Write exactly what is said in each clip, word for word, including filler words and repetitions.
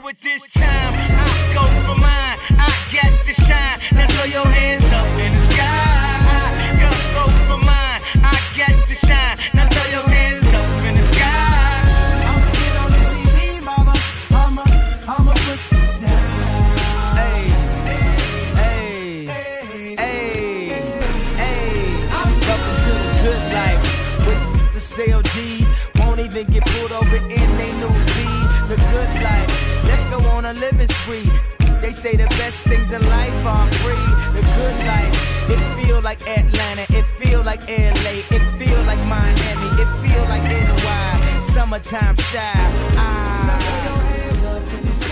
But this time, I go for mine. I get to shine. Now throw your hands up in the sky. I go for mine. I get to shine. Now throw your hands up in the sky. I'ma get on the T V, mama. I'ma, I'ma put it down. Hey, hey, hey, hey, hey. Welcome to the good life with the C L D. Won't even get pulled over in they new V. The good life. Let's go on a living spree. They say the best things in life are free. The good life. It feel like Atlanta. It feel like L A. It feel like Miami. It feel like N Y. Summertime shy. Ah. Now throw your hands up in the sky.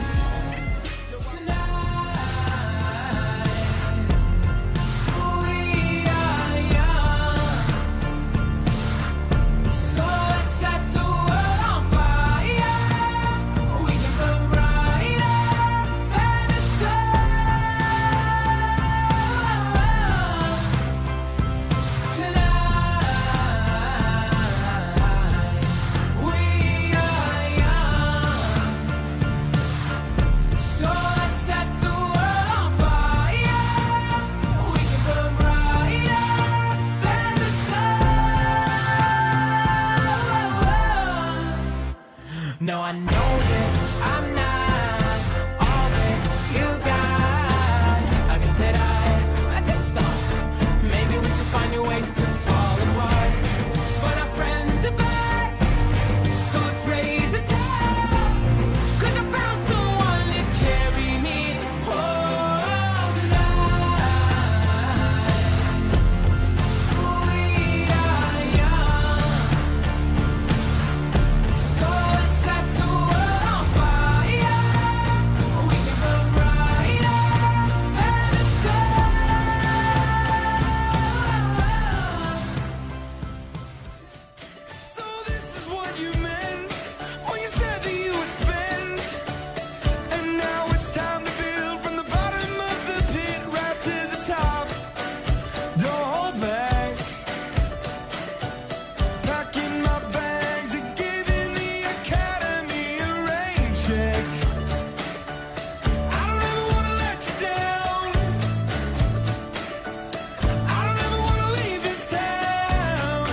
No, I know that I'm not all that you got. I guess that I, I just thought maybe we could find new ways to fall apart. But our friends are back, so let's raise a toast. Cause I found someone to carry me home tonight. We are young, so let's set the world on fire. We can burn brighter than the sun. So this is what you meant when you said that you would spend. And now it's time to build from the bottom of the pit right to the top. Don't hold back. Packing my bags and giving the academy a rain check. I don't ever wanna let you down. I don't ever wanna leave this town.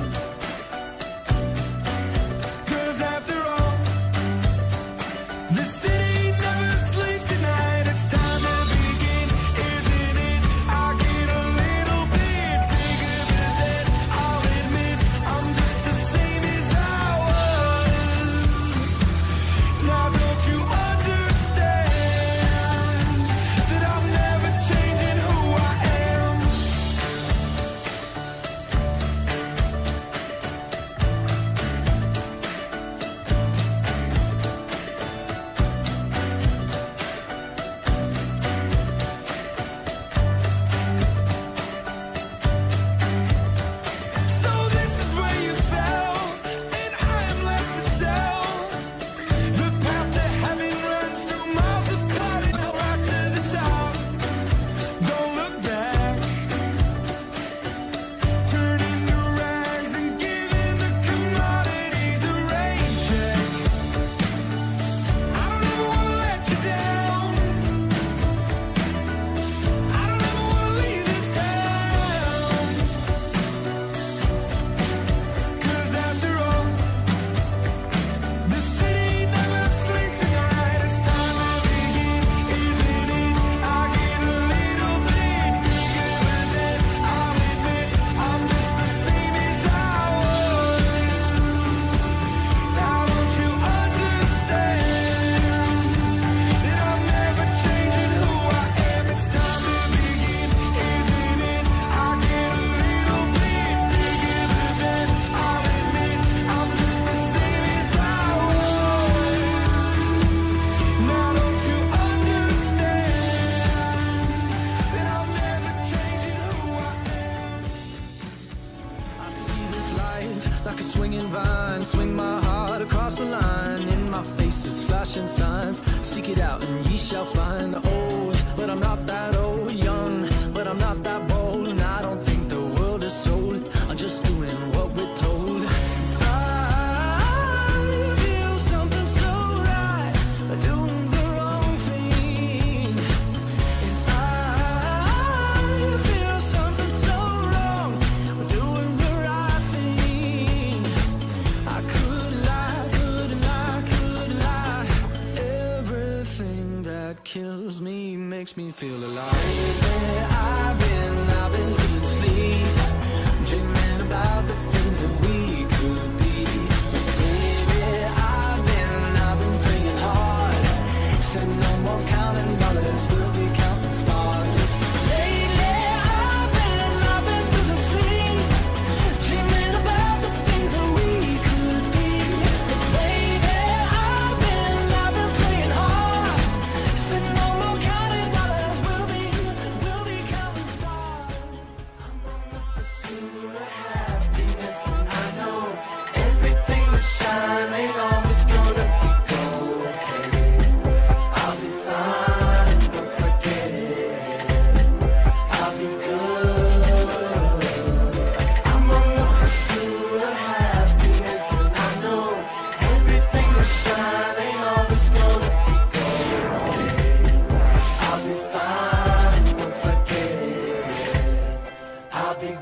Cause after all, the city never sleeps at night. It's time to begin, isn't it? I get a little bit bigger, but then I'll admit I'm just the same as I was. Now don't you understand that I'm never changing who I am? So this is where you fell, and I am left to sell. The path to heaven runs through miles of cutting right to the top. Don't look back. Turning to rags and giving the commodities a rain check. I don't ever wanna let you down. I don't ever wanna leave this town. Cause after all, the city never sleeps at night. It's time to begin, isn't it? I get a little bit bigger, but then I'll admit I'm just the same as I was. Now don't you understand that I'm never changing who I am? It's time to begin, isn't it? I get a little bit bigger, but then I'll admit I'm just the same as I was. Now don't you understand that I'm never changing who I am? I see this life like a swinging vine. Swing my heart across the line. In my face is flashing signs. Seek it out and ye shall find. Old, but I'm not that old. Young, but I'm not that bold. And I don't think the world is sold. I'm just doing what we're told. I feel something so right. Do makes me feel alive. Lately I've been, I've been losing sleep, dreaming about the things that we could be. Baby, I've been, I've been praying hard, said no more counting dollars, we'll be counting stars. Lately I've been, I've been losing sleep, dreaming about the things that we could be. Baby, I've been, I've been praying hard, said no more counting dollars, we'll be, we'll be counting stars. I'm on the pursuit of happiness, and I know everything that shine ain't always gonna be gold. Hey, I'll be fine once I get it. I'll be good. I'm on the pursuit of happiness, and I know everything that shine ain't always gonna be gold. Hey, I'll be fine once I get it. I'll be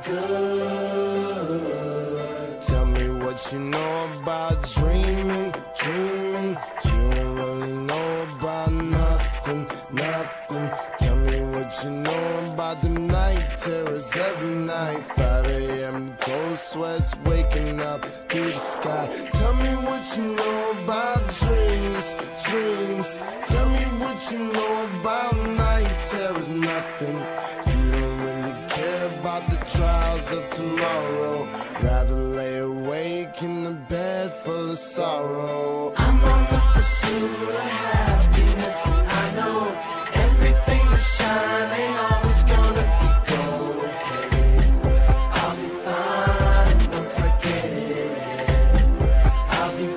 good. Tell me what you know about dreaming, dreaming. You don't really know about nothing, nothing. Tell me what you know about the night terrors every night. five a m cold sweats waking up to the sky. Tell me what you know about dreams, dreams. Tell me what you know about night terrors, nothing. You don't really care about the trials of tomorrow, rather lay awake in the bed full of sorrow. I'm on the pursuit of happiness, and I know everything that shine ain't always gonna be gold. Hey, I'll be fine once I get it. I'll be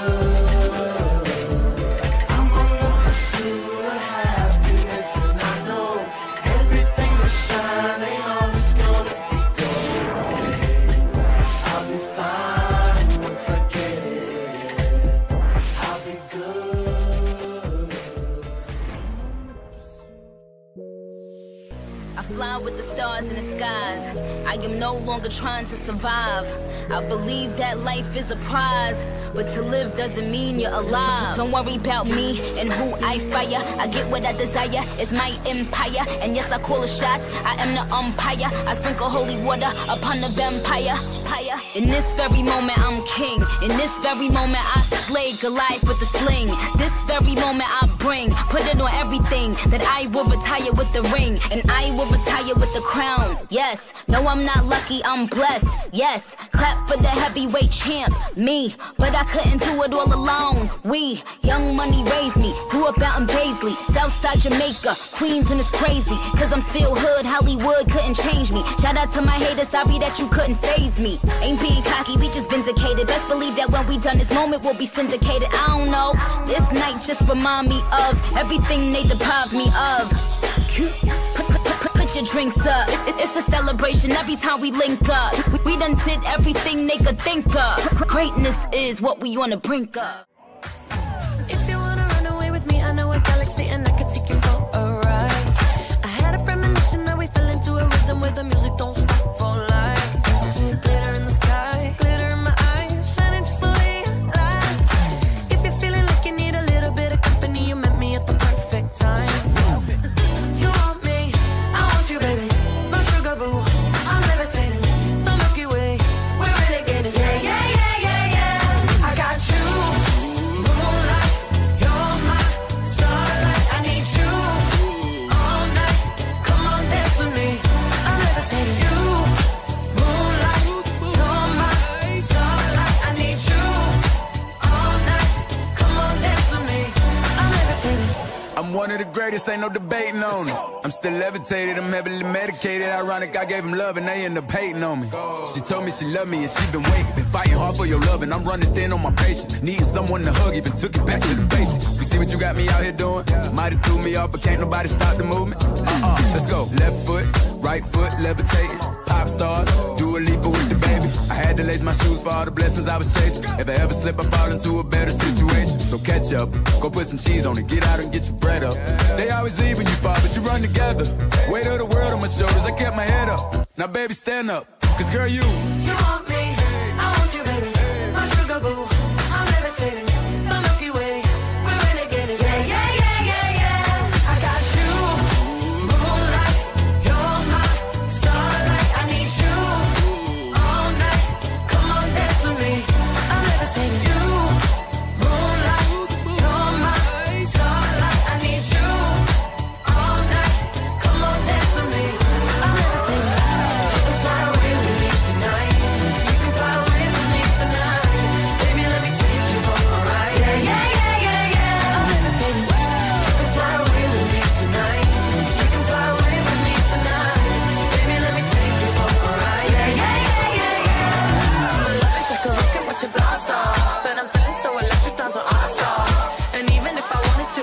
good. I'm on the pursuit of happiness, and I know everything that shine ain't always gonna be gold. Hey, I'll be fine once I get it. I'll be good. I fly with the stars in the skies. I am no longer trying to survive. I believe that life is a prize, but to live doesn't mean you're alive. Don't worry about me and who I fire. I get what I desire, it's my empire. And yes, I call the shots, I am the umpire. I sprinkle holy water upon the vampire. In this very moment I'm king. In this very moment I slay Goliath with a sling. This very moment I bring, put it on everything, that I will retire with the ring, and I will retire with the crown. Yes, no, I'm not lucky, I'm blessed. Yes, clap for the heavyweight champ, me. But I couldn't do it all alone. We, young money raised me, grew up out in Paisley, Southside Jamaica, Queens, and it's crazy, cause I'm still hood, Hollywood couldn't change me. Shout out to my haters, sorry that you couldn't faze me. Ain't being cocky, we just vindicated. Best believe that when we done this moment will be syndicated. I don't know, this night just remind me of everything they deprived me of. Put, put, put, put your drinks up, it, it's a celebration every time we link up. We, we done did everything they could think of. Greatness is what we on the brink of. If you wanna run away with me, I know a galaxy and I could take you for a ride. I had a premonition that we fell into a rhythm where the music don't stop for life. Glitter in the sky, glitter in my eyes, shining just the way you like. If you're feeling like you need a little bit of company, you met me at the perfect time. You want me, I want you, baby. My sugar boo, I'm levitating. The Milky Way, we're renegading. Yeah, yeah, yeah, yeah, yeah. I got you, moonlight. You're my starlight. I need you all night. Come on, dance with me. I'm levitating. You, moonlight. You're my starlight. I need you all night. Come on, dance with me. I'm levitating. I'm one of the greatest, ain't no debating on it. I'm still levitated, I'm heavily medicated. Ironic, I gave him love and they end up hating on me. She told me she loved me and she been waiting. Been fighting hard for your love and I'm running thin on my patience. Needing someone to hug, even took it back to the basics. You see what you got me out here doing? Might have threw me off, but can't nobody stop the movement. Uh-uh, let's go. Left foot, right foot, levitating. Pop stars, do a leap with the baby. I had to lace my shoes for all the blessings I was chasing. If I ever slip, I fall into a better situation. So catch up, go put some cheese on it, get out and get your bread up. They always leave when you fall, but you run together. Weight of the world on my shoulders, I kept my head up. Now baby, stand up, cause girl, you You want me, I want you, baby. My sugar boo, I'm levitating. The Milky Way, we're renegading. Yeah, yeah, yeah, yeah, yeah. I got you,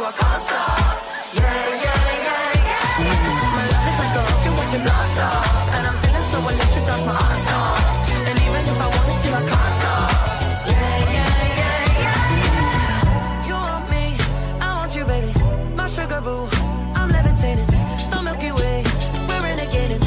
you, I can't stop. Yeah, yeah, yeah, yeah. My love is like a rocket with your blast off, and I'm feeling so electric, that's my ass off. And even if I wanted to, I can't stop. Yeah, yeah, yeah, yeah. You want me, I want you, baby. My sugar boo, I'm levitating. The Milky Way, we're renegading.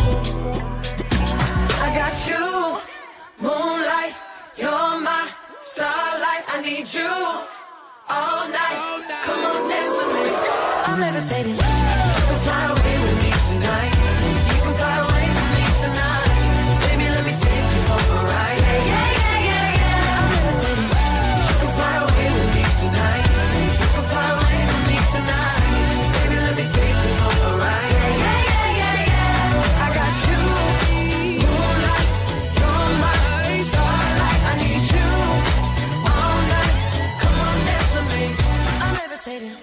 I got you, moonlight, you're my starlight. I need you all night. Come on, dance with me. I'm levitating. You can fly away with me tonight. You can fly away with me tonight. Baby, let me take you for a ride. Yeah, yeah, yeah, yeah, yeah. I'm levitating. You can fly away with me tonight. You can fly away with me tonight. Baby, let me take you for a ride. Yeah, yeah, yeah, yeah, yeah. I got you, moonlight, you're my starlight. I need you all night. Come on, dance with me. I'm levitating.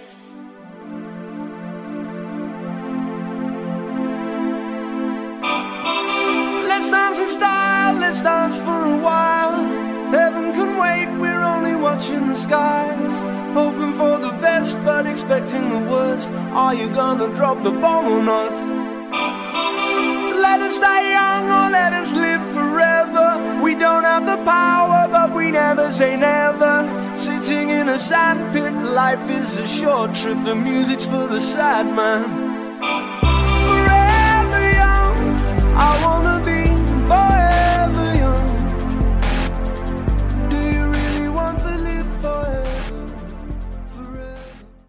Let's dance in style, let's dance for a while. Heaven can wait, we're only watching the skies. Hoping for the best, but expecting the worst. Are you gonna drop the bomb or not? Let us die young or let us live forever. We don't have the power, but we never say never. Sitting in a sandpit, life is a short trip. The music's for the sad man. Forever young, I wanna be forever young. Do you really want to live forever? Forever.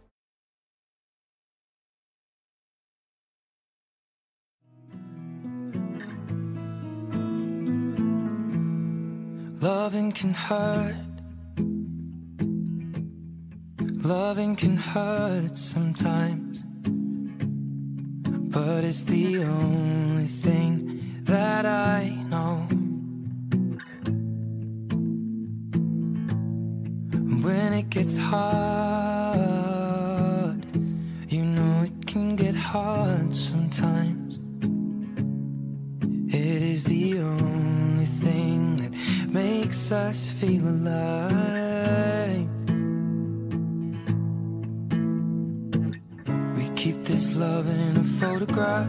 Loving can hurt. Loving can hurt sometimes, but it's the only thing that I know. When it gets hard, you know it can get hard sometimes. It is the only thing that makes us feel alive. We keep this love in a photograph.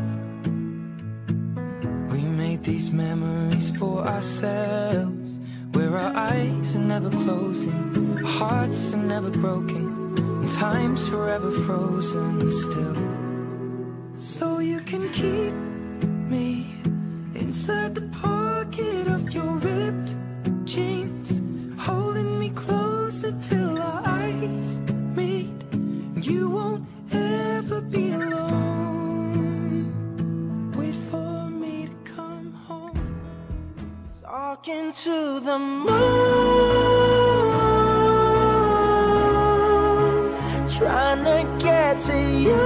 We made these memories for ourselves, where our eyes are never closing, our hearts are never broken, and time's forever frozen still. So you can keep me inside the pocket of your ripped jeans, holding me closer till our eyes meet. You won't ever be alone. Wait for me to come home. Talking to the moon, trying to get to you.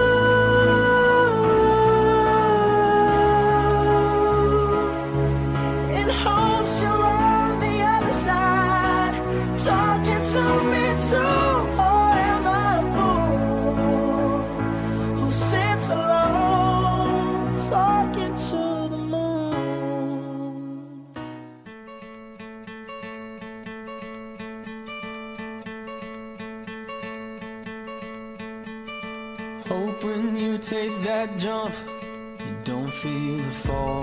In hopes you're on the other side, talking to me too. Or am I a fool who sits alone, talking to the moon? Hope when you take that jump, you don't feel the fall.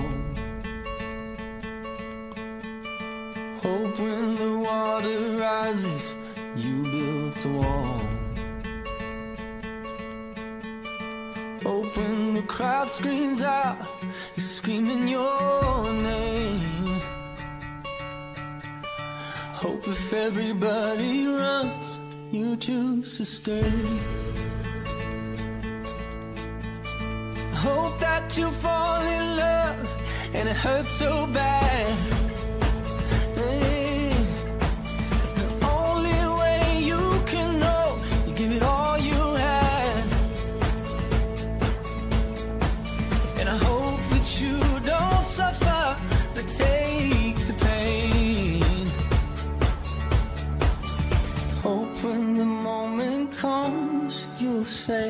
Hope when the water rises, you build a wall. Hope when the crowd screams out, you're screaming your name. Hope if everybody runs, you choose to stay. Hope that you fall in love and it hurts so bad. Hey, the only way you can know, you give it all you had. And I hope that you don't suffer, but take the pain. Hope when the moment comes, you'll say,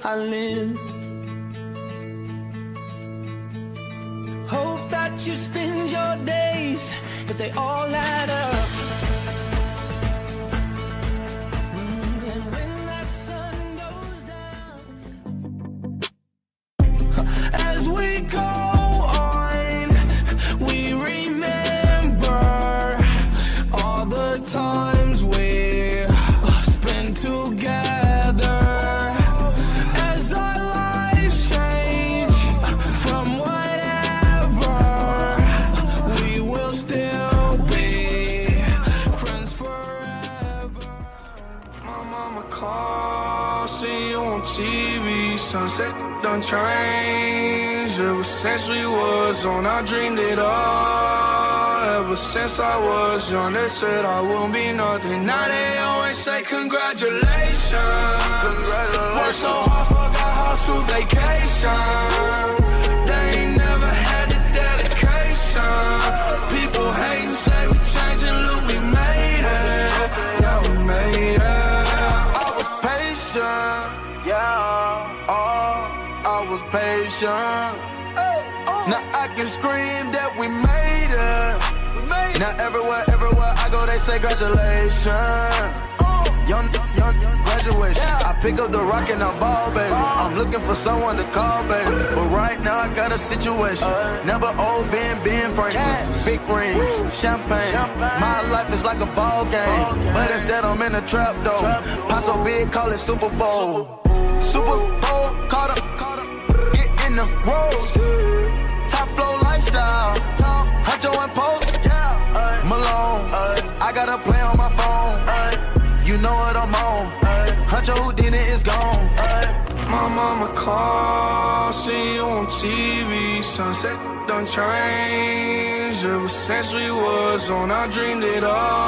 I lived. Hope that you spend your days, that they all add up. Mm, and when that sun goes down, as we go on, we remember all the times we spent together. As our lives change from whatever, we will still be friends forever. My mama calls, see you on T V. Sunset done changed. Ever since we was on, I dreamed it all. Ever since I was young, they said I won't be nothing. Now they always say congratulations. Congratulations. Worked so hard, forgot how to vacation. They ain't never had the dedication. People hate and say we changing, look, we made it. Yeah, we made it. I was patient, yeah. Oh, I was patient. Now I can scream that we made it. Now everywhere, everywhere I go, they say congratulations. Young, young, young graduation. I pick up the rock and I ball, baby. I'm looking for someone to call, baby. But right now I got a situation. Never old Ben, Ben Franklin. Big rings, champagne. My life is like a ball game. But instead I'm in a trap, though. Pot so big, call it Super Bowl. Super Bowl, caught up, caught up. Get in the road. Top flow lifestyle. Huncho and Post. Malone. I got a play on my phone. You know what I'm on. Huncho Houdini is gone. My mama calls, see you on T V. Sunset done changed. Ever since we was on, I dreamed it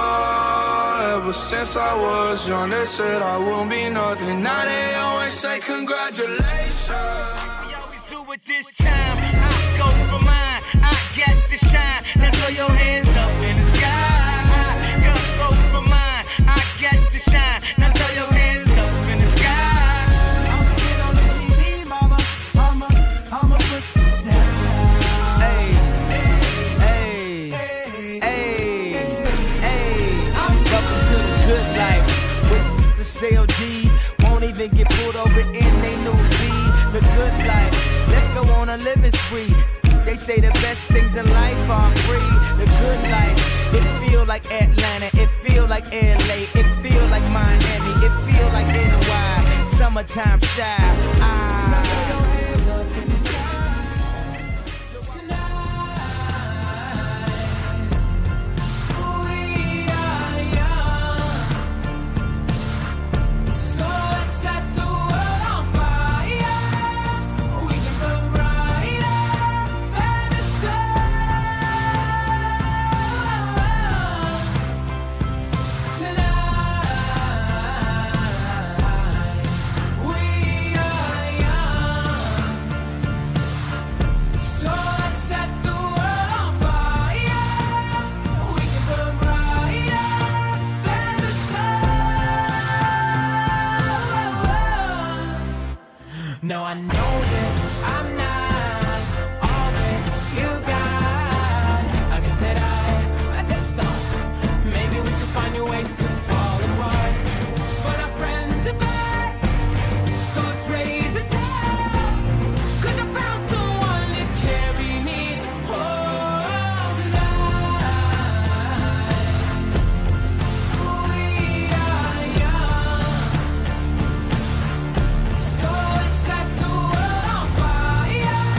all. Ever since I was young, they said I won't be nothing. Now they always say congratulations. We always do it this time. I go for mine. I get to shine. Now throw your hands up in the sky. I go for mine. I get to shine. Now throw your hands up in the sky. I'ma get on the T V, mama. I'ma, I'ma put it down. Hey, hey, hey, hey. Welcome to the good life. With the C O D, won't even get pulled over in they new V. The good life. Let's go on a living spree. They say the best things in life are free. The good life. It feel like Atlanta. It feel like L A. It feel like Miami. It feel like N Y. Summertime shy. Ah. No, I know that I'm not all that you got. I guess that I, I just thought maybe we could find new ways to fall apart. But our friends are back, so let's raise a town. Cause I found someone to carry me home tonight. We are young, so let's set the world on fire.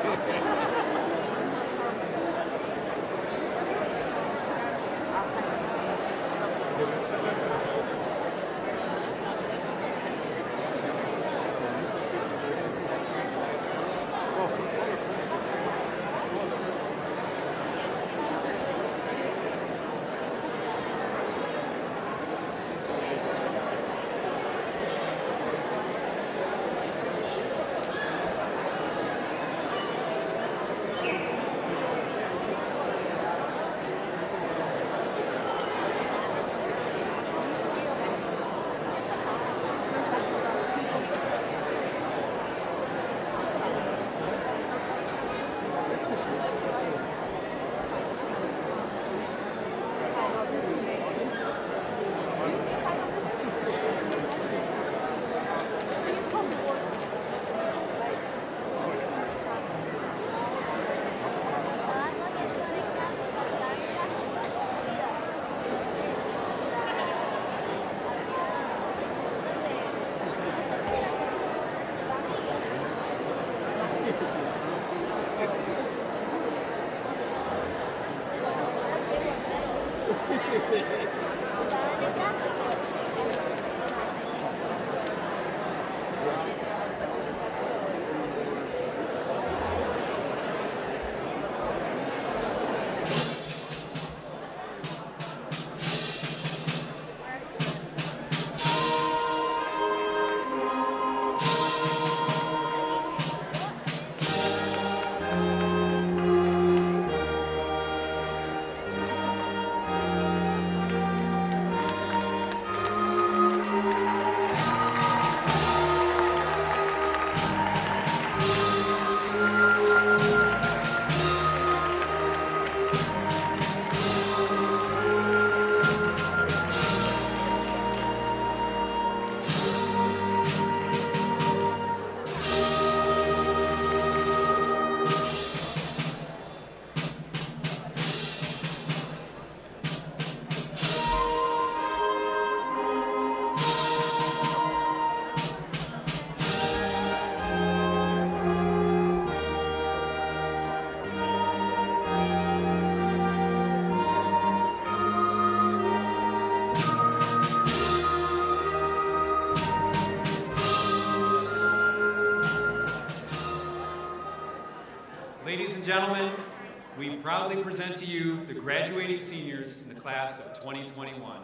Ladies and gentlemen, we proudly present to you the graduating seniors in the class of twenty twenty-one.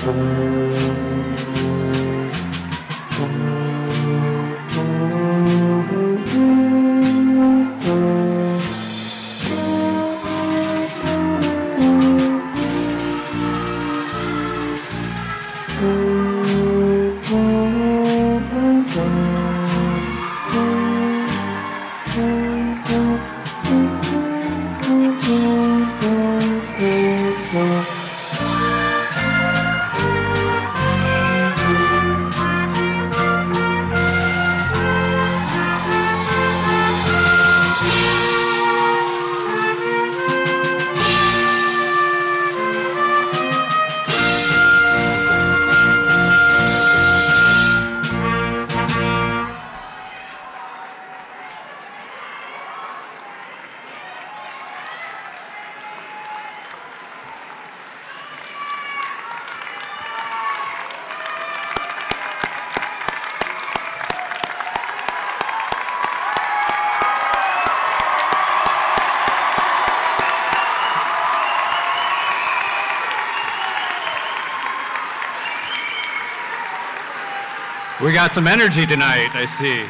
We got some energy tonight, I see.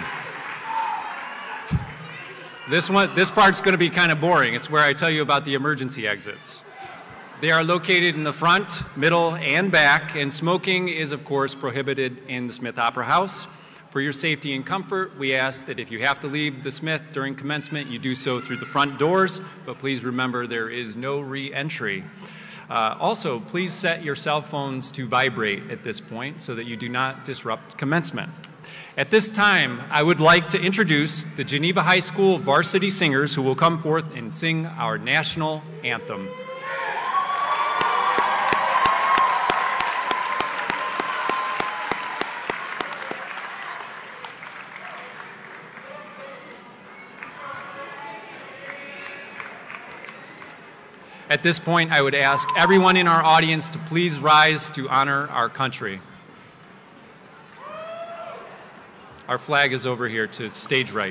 This one, this part's going to be kind of boring. It's where I tell you about the emergency exits. They are located in the front, middle, and back, and smoking is, of course, prohibited in the Smith Opera House. For your safety and comfort, we ask that if you have to leave the Smith during commencement, you do so through the front doors, but please remember there is no re-entry. Uh, also, please set your cell phones to vibrate at this point so that you do not disrupt commencement. At this time, I would like to introduce the Geneva High School varsity singers who will come forth and sing our national anthem. At this point, I would ask everyone in our audience to please rise to honor our country. Our flag is over here to stage right.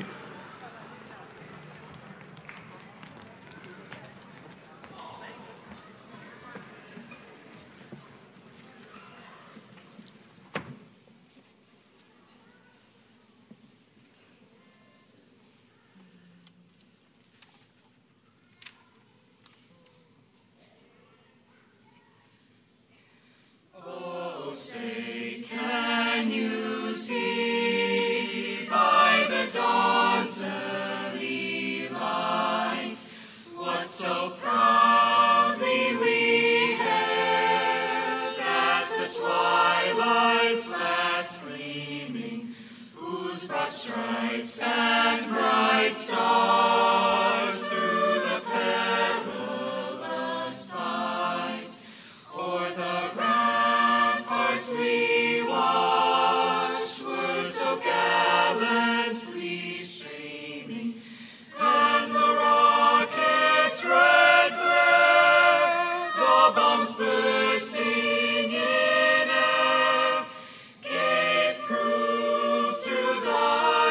Stripes and bright stars through the perilous fight, o'er the ramparts we watched were so gallantly streaming, and the rockets' red glare, the bombs bursting in air, gave proof through the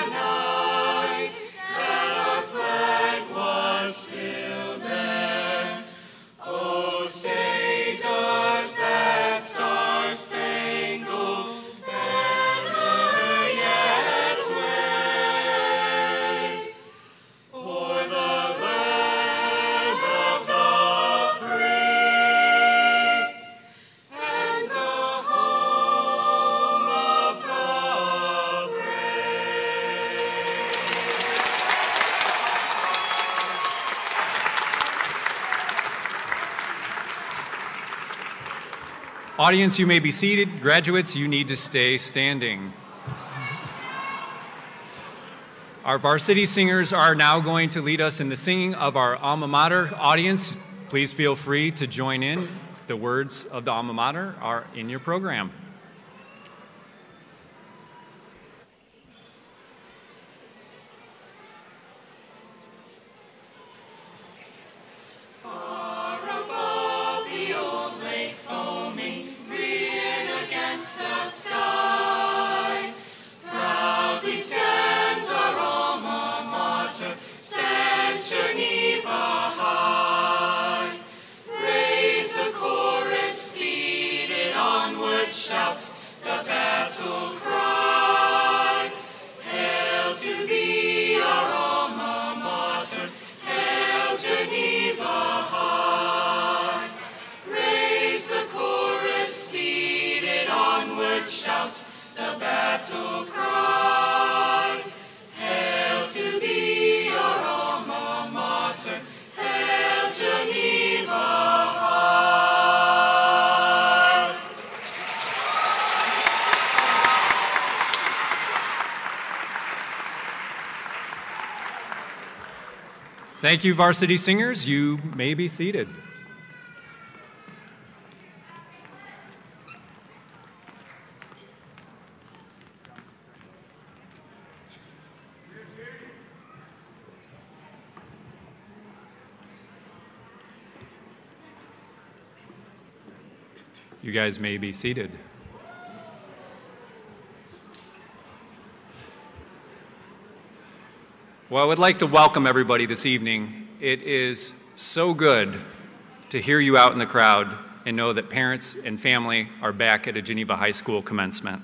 Audience, you may be seated. Graduates, you need to stay standing. Our varsity singers are now going to lead us in the singing of our alma mater. Audience, please feel free to join in. The words of the alma mater are in your program. Geneva high, raise the chorus, speed it onward. onward shout the battle cry. Hail to thee, our alma mater, hail Geneva high. Raise the chorus, speed it onward, shout the battle cry. Hail to thee, our alma mater, hail Geneva high. Thank you, varsity singers. You may be seated. You guys may be seated. Well, I would like to welcome everybody this evening. It is so good to hear you out in the crowd and know that parents and family are back at a Geneva High School commencement.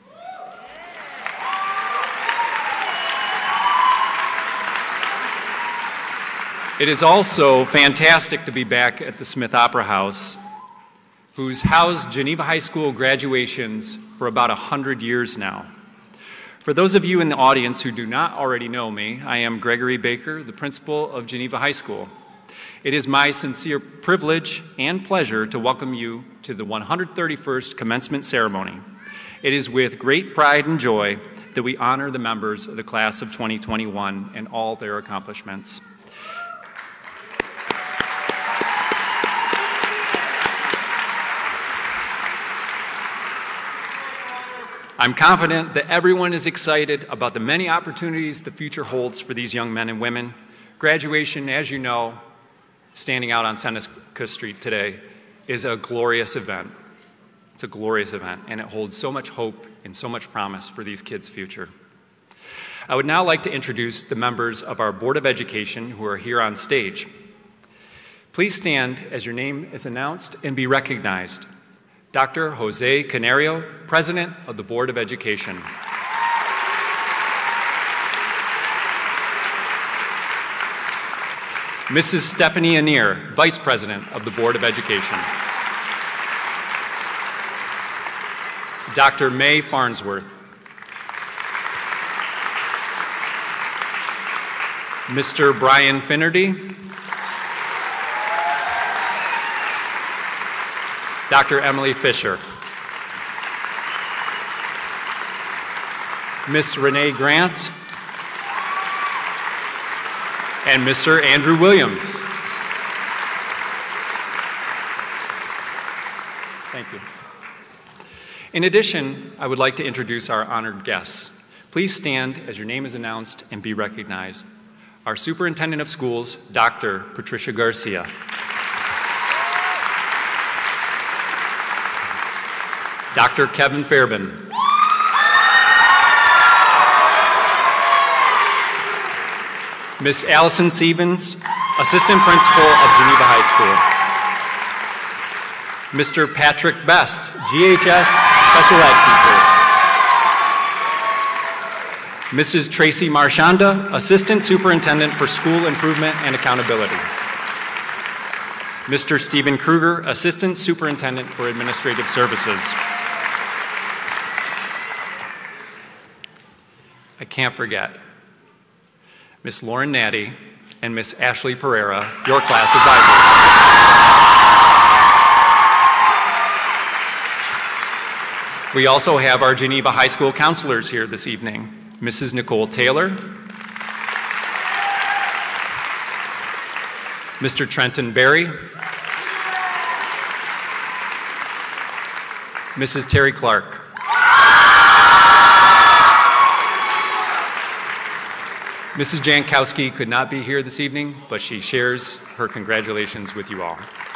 It is also fantastic to be back at the Smith Opera House, who's housed Geneva High School graduations for about one hundred years now. For those of you in the audience who do not already know me, I am Gregory Baker, the principal of Geneva High School. It is my sincere privilege and pleasure to welcome you to the one hundred thirty-first commencement ceremony. It is with great pride and joy that we honor the members of the class of twenty twenty-one and all their accomplishments. I'm confident that everyone is excited about the many opportunities the future holds for these young men and women. Graduation, as you know, standing out on Seneca Street today, is a glorious event. It's a glorious event, and it holds so much hope and so much promise for these kids' future. I would now like to introduce the members of our Board of Education who are here on stage. Please stand as your name is announced and be recognized. Doctor Jose Canario, President of the Board of Education. Missus Stephanie Anir, Vice President of the Board of Education. Doctor May Farnsworth. Mister Brian Finnerty. Doctor Emily Fisher. Miss Renee Grant. And Mister Andrew Williams. Thank you. In addition, I would like to introduce our honored guests. Please stand as your name is announced and be recognized. Our Superintendent of Schools, Doctor Patricia Garcia. Doctor Kevin Fairbairn. Miss Allison Stevens, Assistant Principal of Geneva High School. Mister Patrick Best, G H S Special Ed Teacher. Missus Tracy Marchanda, Assistant Superintendent for School Improvement and Accountability. Mister Stephen Kruger, Assistant Superintendent for Administrative Services. I can't forget Miss Lauren Natty and Miss Ashley Pereira, your class advisor. We also have our Geneva High School counselors here this evening. Missus Nicole Taylor, Mister Trenton Berry, Missus Terry Clark. Missus Jankowski could not be here this evening, but she shares her congratulations with you all.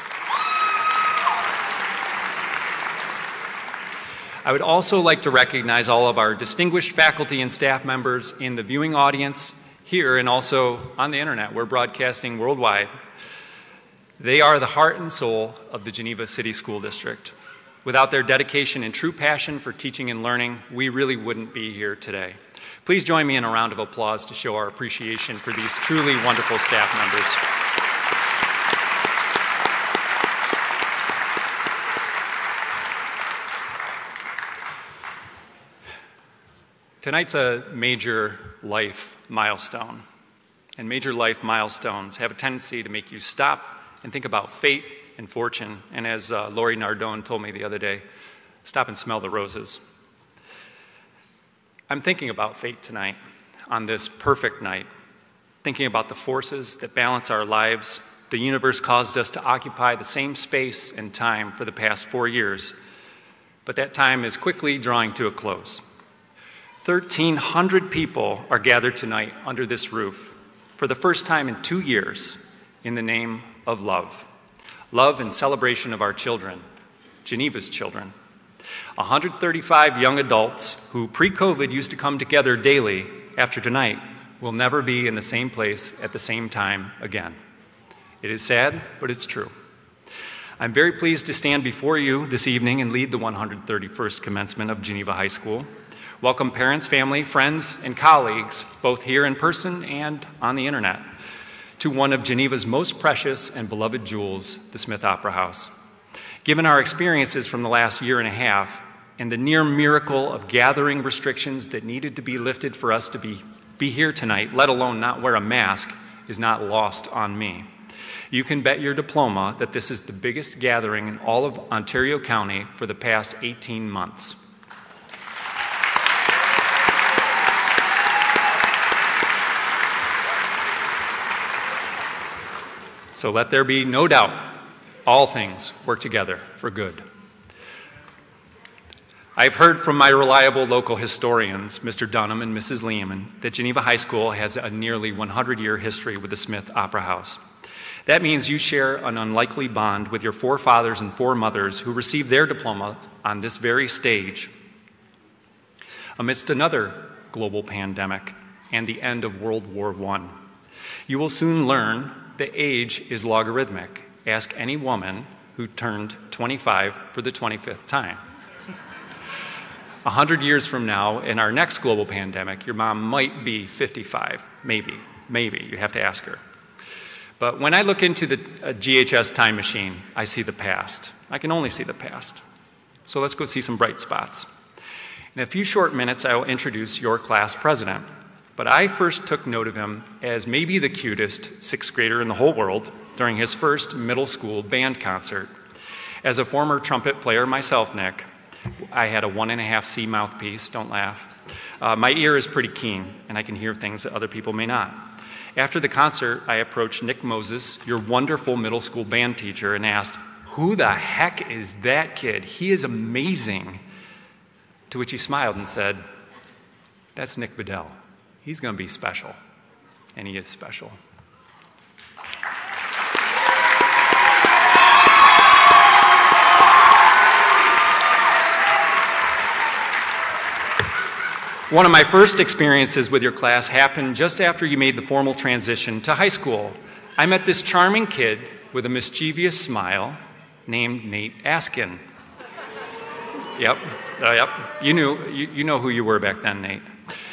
I would also like to recognize all of our distinguished faculty and staff members in the viewing audience here and also on the internet. We're broadcasting worldwide. They are the heart and soul of the Geneva City School District. Without their dedication and true passion for teaching and learning, we really wouldn't be here today. Please join me in a round of applause to show our appreciation for these truly wonderful staff members. Tonight's a major life milestone, and major life milestones have a tendency to make you stop and think about fate and fortune, and as uh, Lori Nardone told me the other day, stop and smell the roses. I'm thinking about fate tonight, on this perfect night, thinking about the forces that balance our lives. The universe caused us to occupy the same space and time for the past four years, but that time is quickly drawing to a close. thirteen hundred people are gathered tonight under this roof for the first time in two years in the name of love. Love and celebration of our children, Geneva's children. one hundred thirty-five young adults who pre-COVID used to come together daily after tonight will never be in the same place at the same time again. It is sad, but it's true. I'm very pleased to stand before you this evening and lead the one hundred thirty-first commencement of Geneva High School. Welcome parents, family, friends, and colleagues, both here in person and on the internet, to one of Geneva's most precious and beloved jewels, the Smith Opera House. Given our experiences from the last year and a half and the near miracle of gathering restrictions that needed to be lifted for us to be, be here tonight, let alone not wear a mask, is not lost on me. You can bet your diploma that this is the biggest gathering in all of Ontario County for the past eighteen months. So let there be no doubt, all things work together for good. I've heard from my reliable local historians, Mister Dunham and Missus Lehman, that Geneva High School has a nearly one hundred year history with the Smith Opera House. That means you share an unlikely bond with your forefathers and foremothers who received their diploma on this very stage amidst another global pandemic and the end of World War One. You will soon learn that age is logarithmic. Ask any woman who turned twenty-five for the twenty-fifth time. A hundred years from now, in our next global pandemic, your mom might be fifty-five, maybe, maybe, you have to ask her. But when I look into the uh, G H S time machine, I see the past. I can only see the past. So let's go see some bright spots. In a few short minutes, I will introduce your class president. But I first took note of him as maybe the cutest sixth grader in the whole world during his first middle school band concert. As a former trumpet player myself, Nick, I had a one and a half C mouthpiece, don't laugh. Uh, my ear is pretty keen, and I can hear things that other people may not. After the concert, I approached Nick Moses, your wonderful middle school band teacher, and asked, "Who the heck is that kid? He is amazing." To which he smiled and said, "That's Nick Bedell. He's going to be special." And he is special. One of my first experiences with your class happened just after you made the formal transition to high school. I met this charming kid with a mischievous smile named Nate Askin. Yep, uh, yep. You knew, you, you know who you were back then, Nate.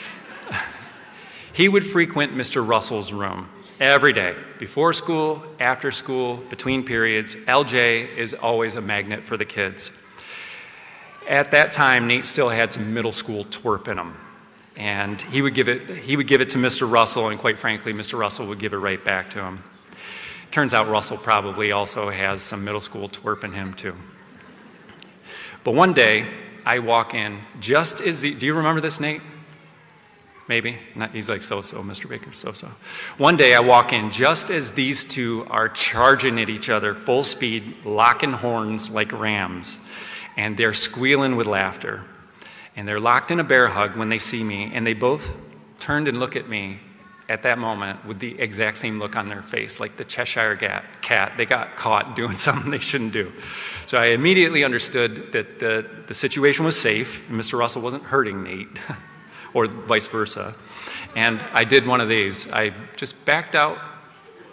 He would frequent Mister Russell's room every day, before school, after school, between periods. L J is always a magnet for the kids. At that time, Nate still had some middle school twerp in him. And he would give it, he would give it to Mister Russell, and quite frankly, Mister Russell would give it right back to him. Turns out Russell probably also has some middle school twerp in him too. But one day, I walk in just as the, do you remember this, Nate? Maybe? Not, he's like, so-so, Mister Baker, so-so. One day I walk in just as these two are charging at each other, full speed, locking horns like rams. And they're squealing with laughter. And they're locked in a bear hug when they see me, and they both turned and looked at me at that moment with the exact same look on their face, like the Cheshire cat. They got caught doing something they shouldn't do. So I immediately understood that the, the situation was safe, and Mister Russell wasn't hurting Nate, or vice versa. And I did one of these. I just backed out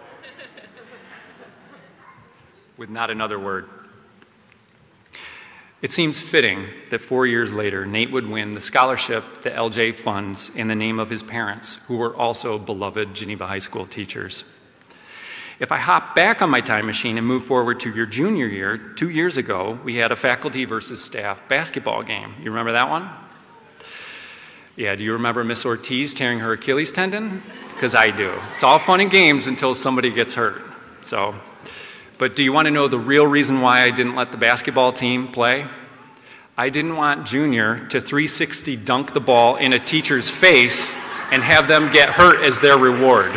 with not another word. It seems fitting that four years later, Nate would win the scholarship that L J funds in the name of his parents, who were also beloved Geneva High School teachers. If I hop back on my time machine and move forward to your junior year, two years ago, we had a faculty versus staff basketball game. You remember that one? Yeah, do you remember Miss Ortiz tearing her Achilles tendon? Because I do. It's all fun and games until somebody gets hurt. So, but do you want to know the real reason why I didn't let the basketball team play? I didn't want Junior to three sixty dunk the ball in a teacher's face and have them get hurt as their reward.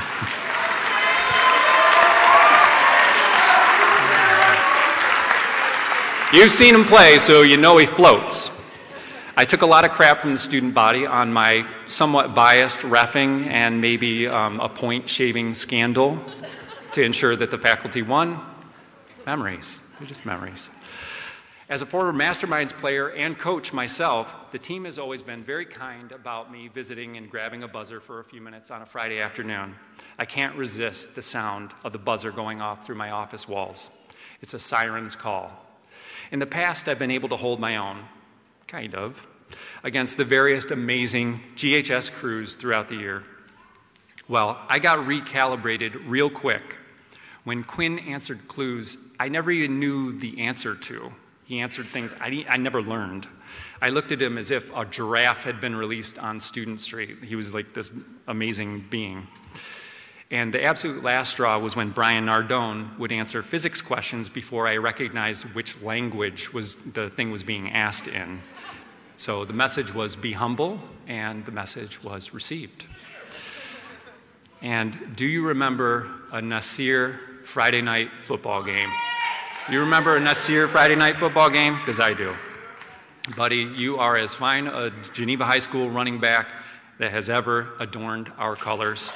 You've seen him play, so you know he floats. I took a lot of crap from the student body on my somewhat biased reffing and maybe um, a point shaving scandal to ensure that the faculty won. Memories, they're just memories. As a former Masterminds player and coach myself, the team has always been very kind about me visiting and grabbing a buzzer for a few minutes on a Friday afternoon. I can't resist the sound of the buzzer going off through my office walls. It's a siren's call. In the past, I've been able to hold my own, kind of, against the various amazing G H S crews throughout the year. Well, I got recalibrated real quick when Quinn answered clues I never even knew the answer to. He answered things I, I never learned. I looked at him as if a giraffe had been released on Student Street. He was like this amazing being. And the absolute last straw was when Brian Nardone would answer physics questions before I recognized which language was the thing was being asked in. So the message was be humble, and the message was received. And do you remember a Nasir Friday night football game? You remember a Nasir Friday night football game? Because I do. Buddy, you are as fine a Geneva High School running back that has ever adorned our colors.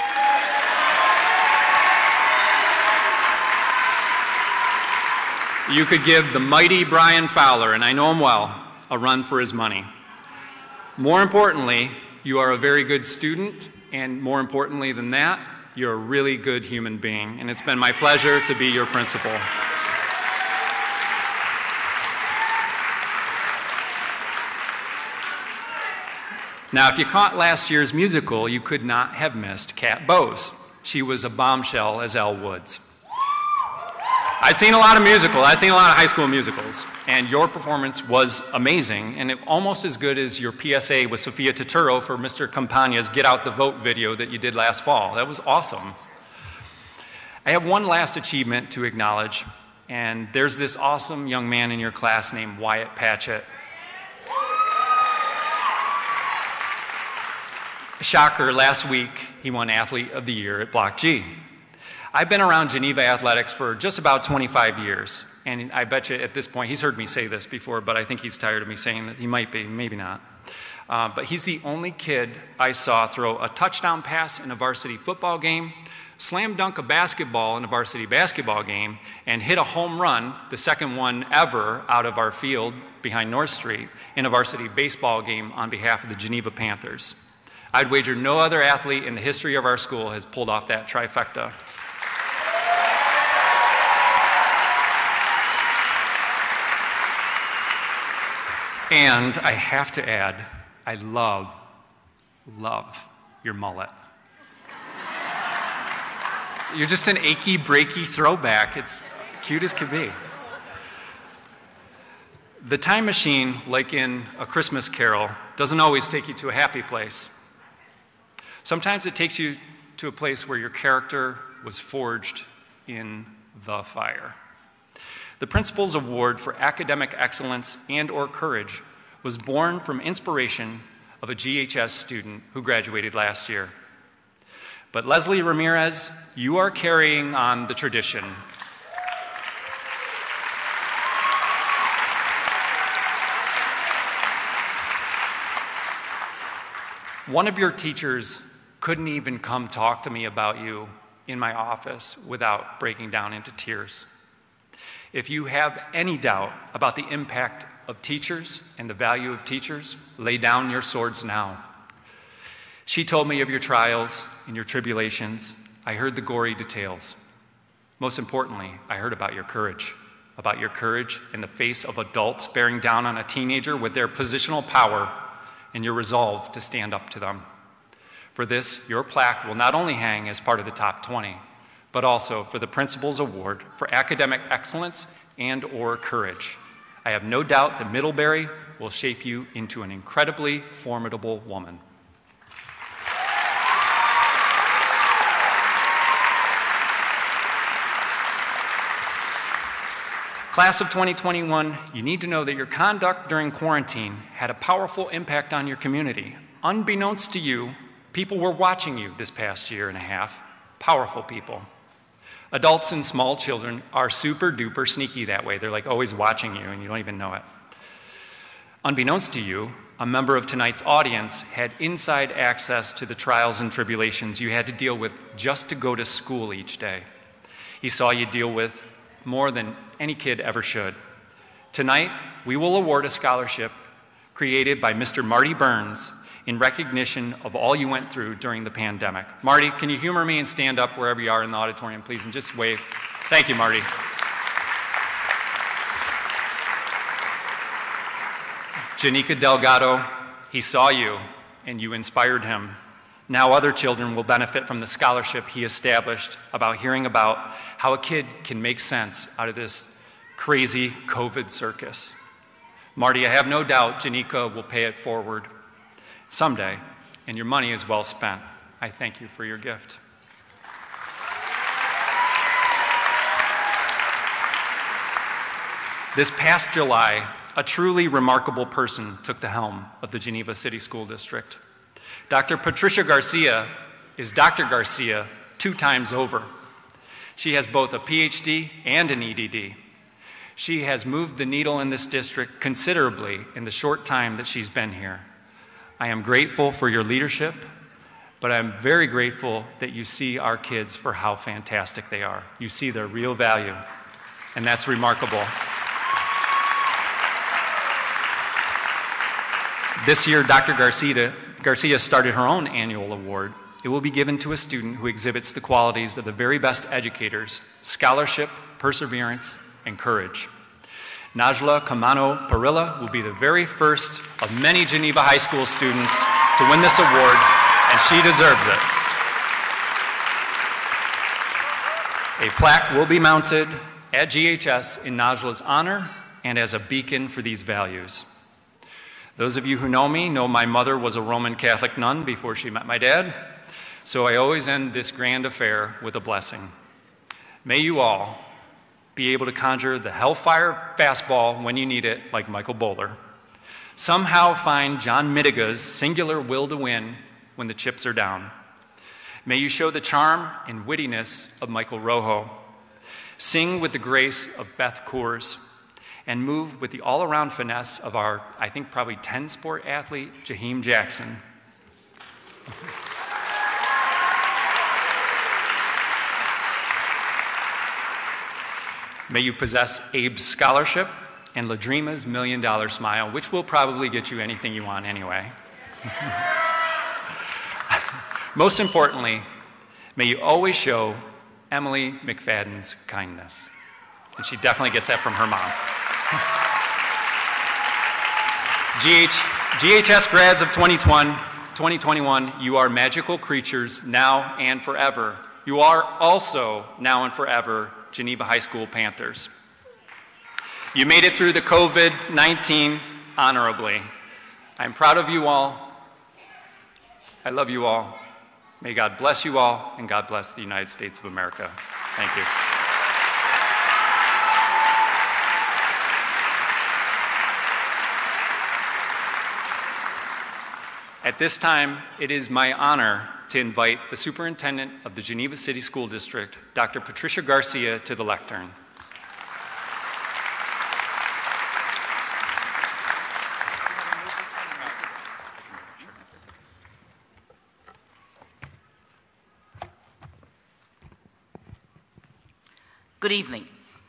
You could give the mighty Brian Fowler, and I know him well, a run for his money. More importantly, you are a very good student, and more importantly than that, you're a really good human being, and it's been my pleasure to be your principal. Now, if you caught last year's musical, you could not have missed Kat Bowes. She was a bombshell as Elle Woods. I've seen a lot of musicals, I've seen a lot of high school musicals, and your performance was amazing, and it, almost as good as your P S A with Sophia Turturro for Mister Campagna's Get Out the Vote video that you did last fall. That was awesome. I have one last achievement to acknowledge, and there's this awesome young man in your class named Wyatt Patchett. Shocker, last week he won Athlete of the Year at Block G. I've been around Geneva athletics for just about twenty-five years, and I bet you at this point, he's heard me say this before, but I think he's tired of me saying that. He might be, maybe not. Uh, but he's the only kid I saw throw a touchdown pass in a varsity football game, slam dunk a basketball in a varsity basketball game, and hit a home run, the second one ever out of our field behind North Street, in a varsity baseball game on behalf of the Geneva Panthers. I'd wager no other athlete in the history of our school has pulled off that trifecta. And I have to add, I love, love your mullet. You're just an achy, breaky throwback. It's cute as can be. The time machine, like in A Christmas Carol, doesn't always take you to a happy place. Sometimes it takes you to a place where your character was forged in the fire. The Principal's Award for Academic Excellence and or Courage was born from inspiration of a G H S student who graduated last year. But Leslie Ramirez, you are carrying on the tradition. One of your teachers couldn't even come talk to me about you in my office without breaking down into tears. If you have any doubt about the impact of teachers and the value of teachers, lay down your swords now. She told me of your trials and your tribulations. I heard the gory details. Most importantly, I heard about your courage, about your courage in the face of adults bearing down on a teenager with their positional power and your resolve to stand up to them. For this, your plaque will not only hang as part of the top twenty, but also for the Principal's Award for Academic Excellence and or Courage. I have no doubt that Middlebury will shape you into an incredibly formidable woman. Class of twenty twenty-one, you need to know that your conduct during quarantine had a powerful impact on your community. Unbeknownst to you, people were watching you this past year and a half, powerful people. Adults and small children are super duper sneaky that way. They're like always watching you and you don't even know it. Unbeknownst to you, a member of tonight's audience had inside access to the trials and tribulations you had to deal with just to go to school each day. He saw you deal with more than any kid ever should. Tonight, we will award a scholarship created by Mister Marty Burns in recognition of all you went through during the pandemic. Marty, can you humor me and stand up wherever you are in the auditorium, please, and just wave? Thank you, Marty. Janika Delgado, he saw you and you inspired him. Now other children will benefit from the scholarship he established about hearing about how a kid can make sense out of this crazy COVID circus. Marty, I have no doubt Janika will pay it forward someday, and your money is well spent. I thank you for your gift. This past July, a truly remarkable person took the helm of the Geneva City School District. Doctor Patricia Garcia is Doctor Garcia two times over. She has both a P H D and an E D D. She has moved the needle in this district considerably in the short time that she's been here. I am grateful for your leadership, but I'm very grateful that you see our kids for how fantastic they are. You see their real value, and that's remarkable. This year, Doctor Garcia, Garcia started her own annual award. It will be given to a student who exhibits the qualities of the very best educators: scholarship, perseverance, and courage. Najla Kamano Parilla will be the very first of many Geneva High School students to win this award, and she deserves it. A plaque will be mounted at G H S in Najla's honor and as a beacon for these values. Those of you who know me know my mother was a Roman Catholic nun before she met my dad, so I always end this grand affair with a blessing. May you all be able to conjure the hellfire fastball when you need it, like Michael Bowler. Somehow find John Mitiga's singular will to win when the chips are down. May you show the charm and wittiness of Michael Rojo. Sing with the grace of Beth Coors, and move with the all-around finesse of our, I think, probably ten-sport athlete, Jaheim Jackson. May you possess Abe's scholarship and Ladrima's million-dollar smile, which will probably get you anything you want anyway. Most importantly, may you always show Emily McFadden's kindness. And she definitely gets that from her mom. G H, G H S grads of twenty twenty-one, you are magical creatures now and forever. You are also now and forever Geneva High School Panthers. You made it through the COVID nineteen honorably. I'm proud of you all. I love you all. May God bless you all, and God bless the United States of America. Thank you. At this time, it is my honor to invite the Superintendent of the Geneva City School District, Doctor Patricia Garcia, to the lectern. Good evening.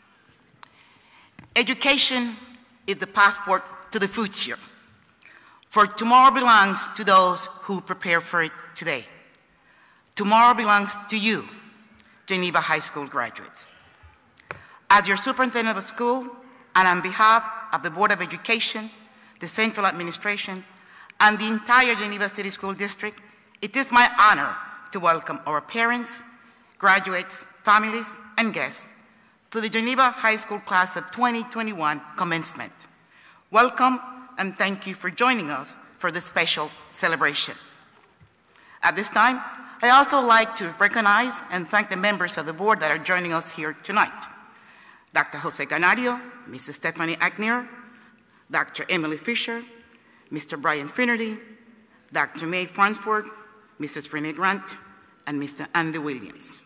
Education is the passport to the future. For tomorrow belongs to those who prepare for it today. Tomorrow belongs to you, Geneva High School graduates. As your superintendent of the school, and on behalf of the Board of Education, the Central Administration, and the entire Geneva City School District, it is my honor to welcome our parents, graduates, families, and guests to the Geneva High School Class of twenty twenty-one commencement. Welcome, and thank you for joining us for this special celebration. At this time, I also like to recognize and thank the members of the board that are joining us here tonight. Doctor Jose Canario, Missus Stephanie Agnier, Doctor Emily Fisher, Mister Brian Finnerty, Doctor May Farnsford, Missus Renee Grant, and Mister Andy Williams.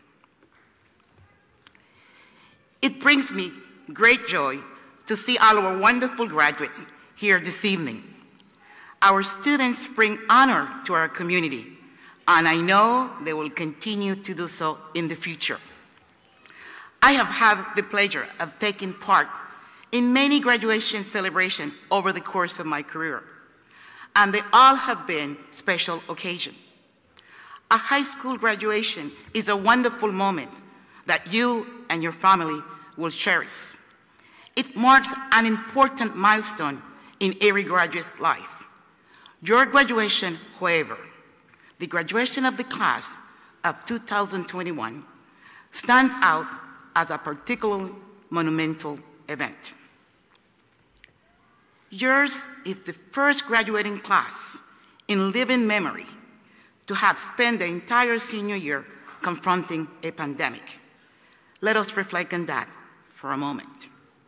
It brings me great joy to see all our wonderful graduates here this evening. Our students bring honor to our community, and I know they will continue to do so in the future. I have had the pleasure of taking part in many graduation celebrations over the course of my career, and they all have been special occasions. A high school graduation is a wonderful moment that you and your family will cherish. It marks an important milestone in every graduate's life. Your graduation, however, the graduation of the class of two thousand twenty-one, stands out as a particularly monumental event. Yours is the first graduating class in living memory to have spent the entire senior year confronting a pandemic. Let us reflect on that for a moment.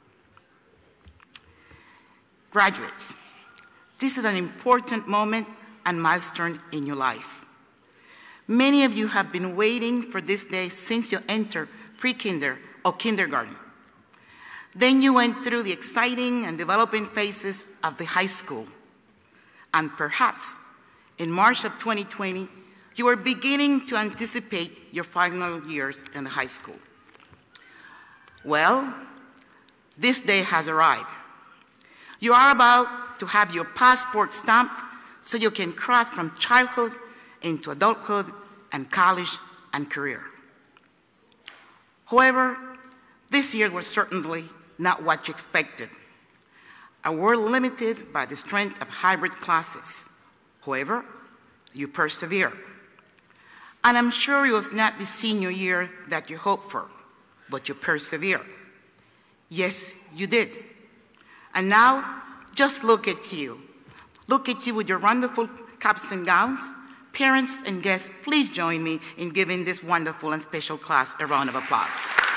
Graduates, this is an important moment and milestone in your life. Many of you have been waiting for this day since you entered pre-kinder or kindergarten. Then you went through the exciting and developing phases of the high school. And perhaps in March of twenty twenty, you are beginning to anticipate your final years in the high school. Well, this day has arrived. You are about to have your passport stamped so you can cross from childhood into adulthood and college and career. However, this year was certainly not what you expected. A world limited by the strength of hybrid classes. However, you persevere. And I'm sure it was not the senior year that you hoped for, but you persevere. Yes, you did. And now, just look at you. Look at you with your wonderful caps and gowns. Parents and guests, please join me in giving this wonderful and special class a round of applause.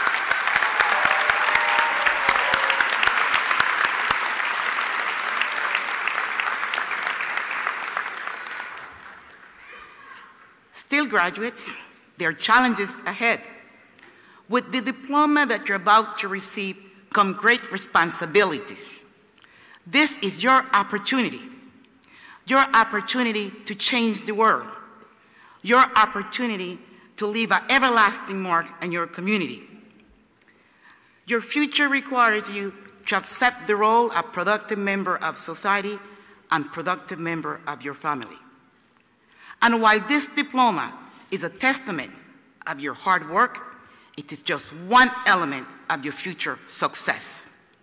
Still, graduates, there are challenges ahead. With the diploma that you're about to receive come great responsibilities. This is your opportunity. Your opportunity to change the world. Your opportunity to leave an everlasting mark on your community. Your future requires you to accept the role of productive member of society and productive member of your family. And while this diploma is a testament of your hard work, it is just one element of your future success.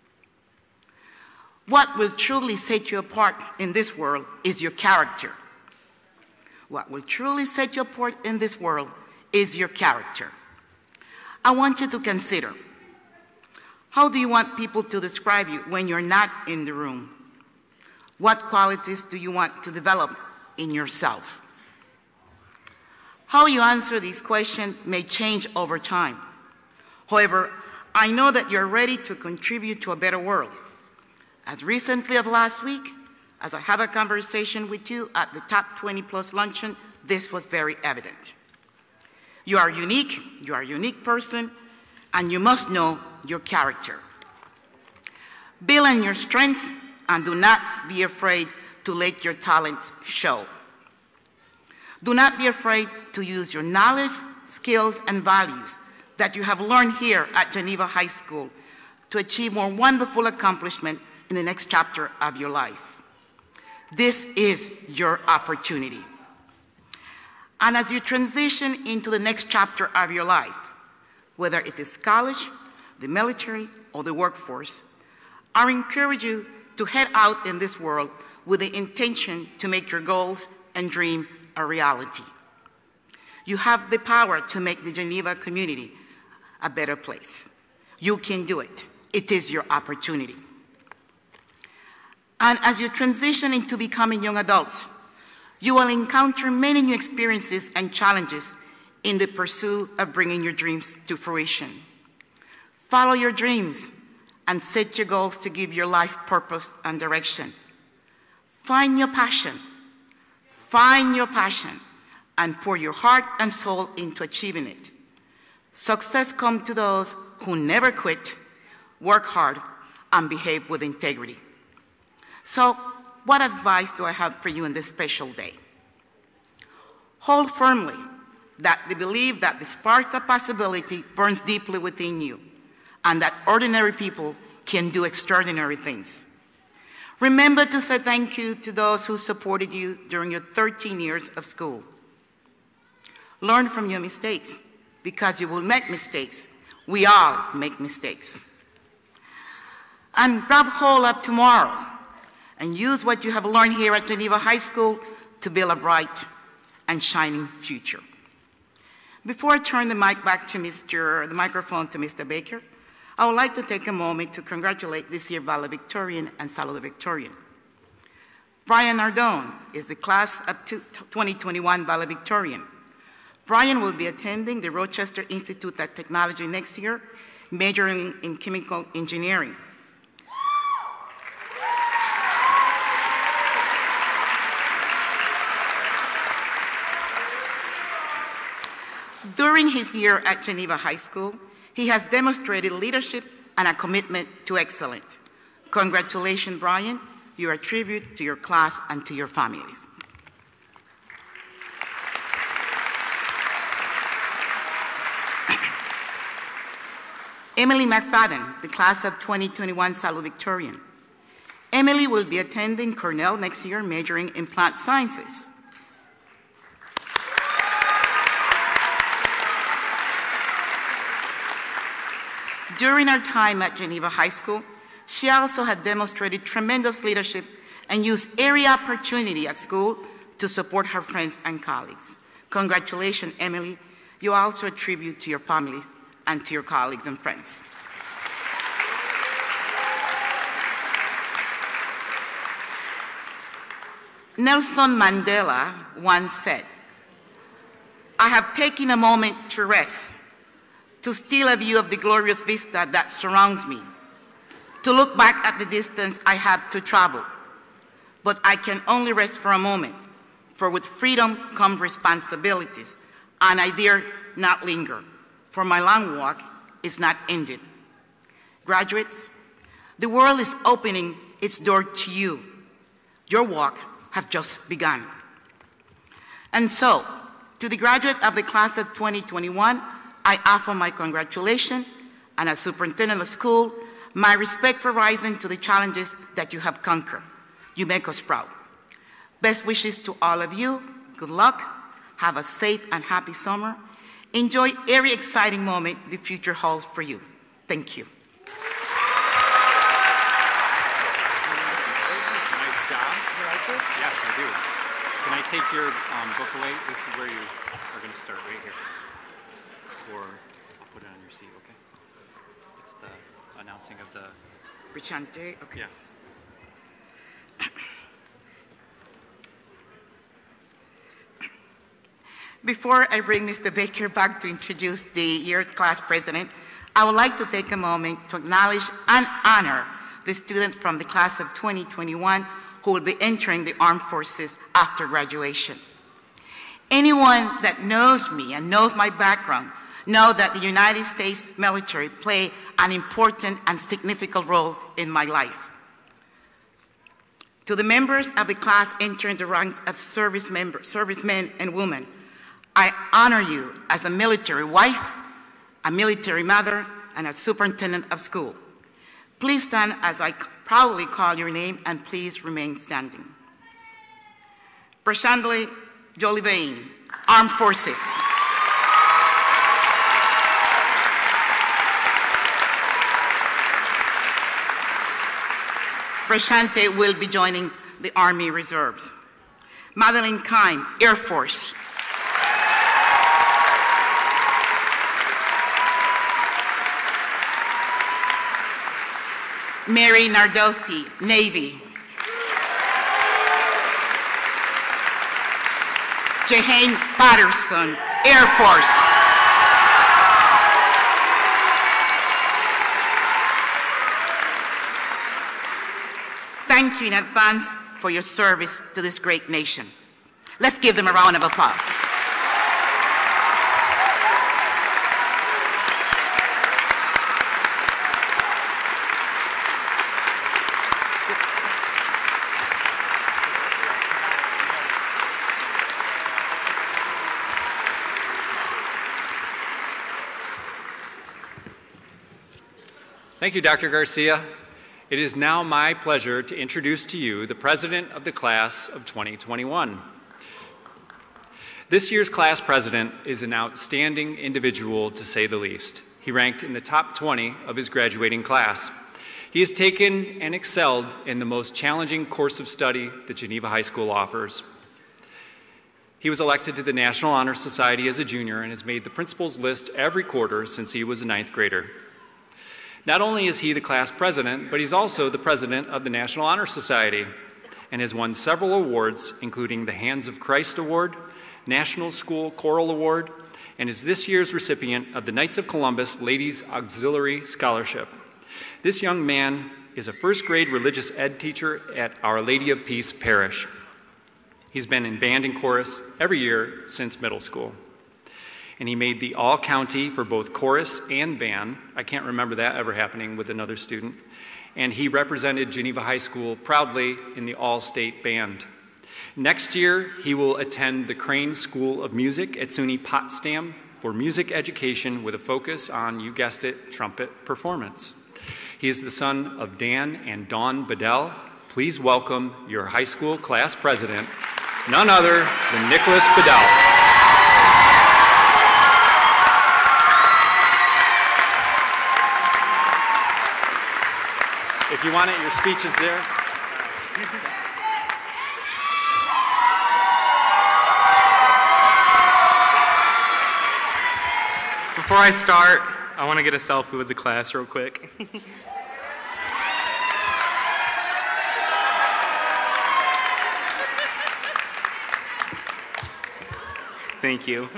What will truly set you apart in this world is your character. What will truly set you apart in this world is your character. I want you to consider, how do you want people to describe you when you're not in the room? What qualities do you want to develop in yourself? How you answer these questions may change over time. However, I know that you're ready to contribute to a better world. As recently as last week, as I have a conversation with you at the Top twenty Plus Luncheon, this was very evident. You are unique, you are a unique person, and you must know your character. Build on your strengths and do not be afraid to let your talents show. Do not be afraid to use your knowledge, skills, and values that you have learned here at Geneva High School to achieve more wonderful accomplishment in the next chapter of your life. This is your opportunity. And as you transition into the next chapter of your life, whether it is college, the military, or the workforce, I encourage you to head out in this world with the intention to make your goals and dream a reality. You have the power to make the Geneva community a better place. You can do it. It is your opportunity. And as you transition into becoming young adults, you will encounter many new experiences and challenges in the pursuit of bringing your dreams to fruition. Follow your dreams and set your goals to give your life purpose and direction. Find your passion. Find your passion and pour your heart and soul into achieving it. Success comes to those who never quit, work hard, and behave with integrity. So, what advice do I have for you on this special day? Hold firmly that the belief that the spark of possibility burns deeply within you, and that ordinary people can do extraordinary things. Remember to say thank you to those who supported you during your thirteen years of school. Learn from your mistakes, because you will make mistakes. We all make mistakes. And grab hold of tomorrow and use what you have learned here at Geneva High School to build a bright and shining future. Before I turn the mic back to Mister the microphone to Mister Baker, I would like to take a moment to congratulate this year's valedictorian and salutatorian. Brian Nardone is the class of twenty twenty-one valedictorian. Brian will be attending the Rochester Institute of Technology next year, majoring in chemical engineering. During his year at Geneva High School, he has demonstrated leadership and a commitment to excellence. Congratulations, Brian. You are a tribute to your class and to your families. Emily McFadden, the class of twenty twenty-one salutatorian. Emily will be attending Cornell next year, majoring in plant sciences. During her time at Geneva High School, she also had demonstrated tremendous leadership and used every opportunity at school to support her friends and colleagues. Congratulations, Emily. You are also a tribute to your families and to your colleagues and friends. Nelson Mandela once said, "I have taken a moment to rest, to steal a view of the glorious vista that surrounds me, to look back at the distance I have to travel. But I can only rest for a moment, for with freedom come responsibilities, and I dare not linger, for my long walk is not ended." Graduates, the world is opening its door to you. Your walk has just begun. And so, to the graduate of the class of twenty twenty-one, I offer my congratulations, and as superintendent of school, my respect for rising to the challenges that you have conquered. You make us proud. Best wishes to all of you. Good luck. Have a safe and happy summer. Enjoy every exciting moment the future holds for you. Thank you. Nice job. Yes, I do. Can I take your um, book away? This is where you are going to start, right here. Or I'll put it on your seat, okay? It's the announcing of the... Brillante, okay. Yes. Before I bring Mister Baker back to introduce the year's class president, I would like to take a moment to acknowledge and honor the students from the class of twenty twenty-one who will be entering the armed forces after graduation. Anyone that knows me and knows my background know that the United States military play an important and significant role in my life. To the members of the class entering the ranks of service member, servicemen and women, I honor you as a military wife, a military mother, and a superintendent of school. Please stand as I proudly call your name, and please remain standing. Prashandli Jolivain, Armed Forces. Prashante will be joining the Army Reserves. Madeline Kime, Air Force. Mary Nardosi, Navy. Jehane Patterson, Air Force. Thank you in advance for your service to this great nation. Let's give them a round of applause. Thank you, Doctor Garcia. It is now my pleasure to introduce to you the president of the class of twenty twenty-one. This year's class president is an outstanding individual, to say the least. He ranked in the top twenty of his graduating class. He has taken and excelled in the most challenging course of study that Geneva High School offers. He was elected to the National Honor Society as a junior and has made the principal's list every quarter since he was a ninth grader. Not only is he the class president, but he's also the president of the National Honor Society and has won several awards, including the Hands of Christ Award, National School Choral Award, and is this year's recipient of the Knights of Columbus Ladies Auxiliary Scholarship. This young man is a first grade religious ed teacher at Our Lady of Peace Parish. He's been in band and chorus every year since middle school. And he made the all-county for both chorus and band. I can't remember that ever happening with another student. And he represented Geneva High School proudly in the all-state band. Next year, he will attend the Crane School of Music at SUNY Potsdam for music education with a focus on, you guessed it, trumpet performance. He is the son of Dan and Dawn Bedell. Please welcome your high school class president, none other than Nicholas Bedell. If you want it, your speech is there. Before I start, I want to get a selfie with the class real quick. Thank you.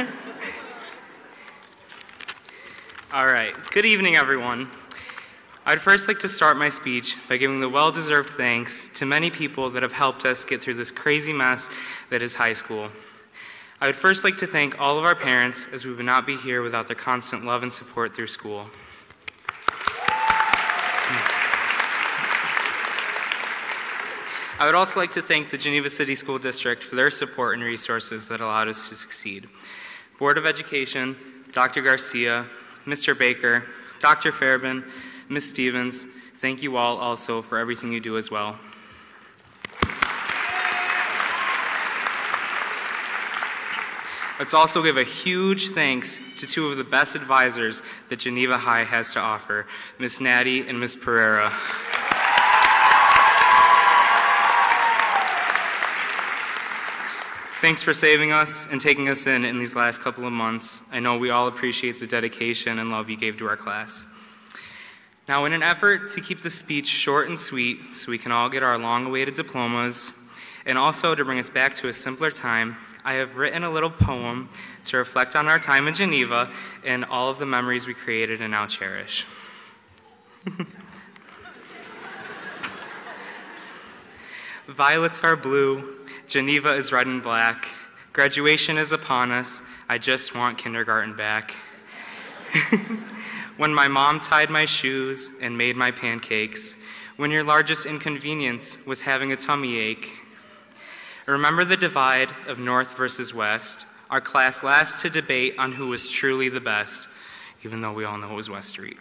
All right, good evening, everyone. I'd first like to start my speech by giving the well-deserved thanks to many people that have helped us get through this crazy mess that is high school. I would first like to thank all of our parents, as we would not be here without their constant love and support through school. I would also like to thank the Geneva City School District for their support and resources that allowed us to succeed. Board of Education, Doctor Garcia, Mister Baker, Doctor Fairbairn, Miz Stevens, thank you all also for everything you do as well. Let's also give a huge thanks to two of the best advisors that Geneva High has to offer, Miz Natty and Miz Pereira. Thanks for saving us and taking us in in these last couple of months. I know we all appreciate the dedication and love you gave to our class. Now, in an effort to keep the speech short and sweet so we can all get our long-awaited diplomas, and also to bring us back to a simpler time, I have written a little poem to reflect on our time in Geneva and all of the memories we created and now cherish. Violets are blue, Geneva is red and black, graduation is upon us, I just want kindergarten back. When my mom tied my shoes and made my pancakes, when your largest inconvenience was having a tummy ache. Remember the divide of North versus West, our class last to debate on who was truly the best, even though we all know it was West Street.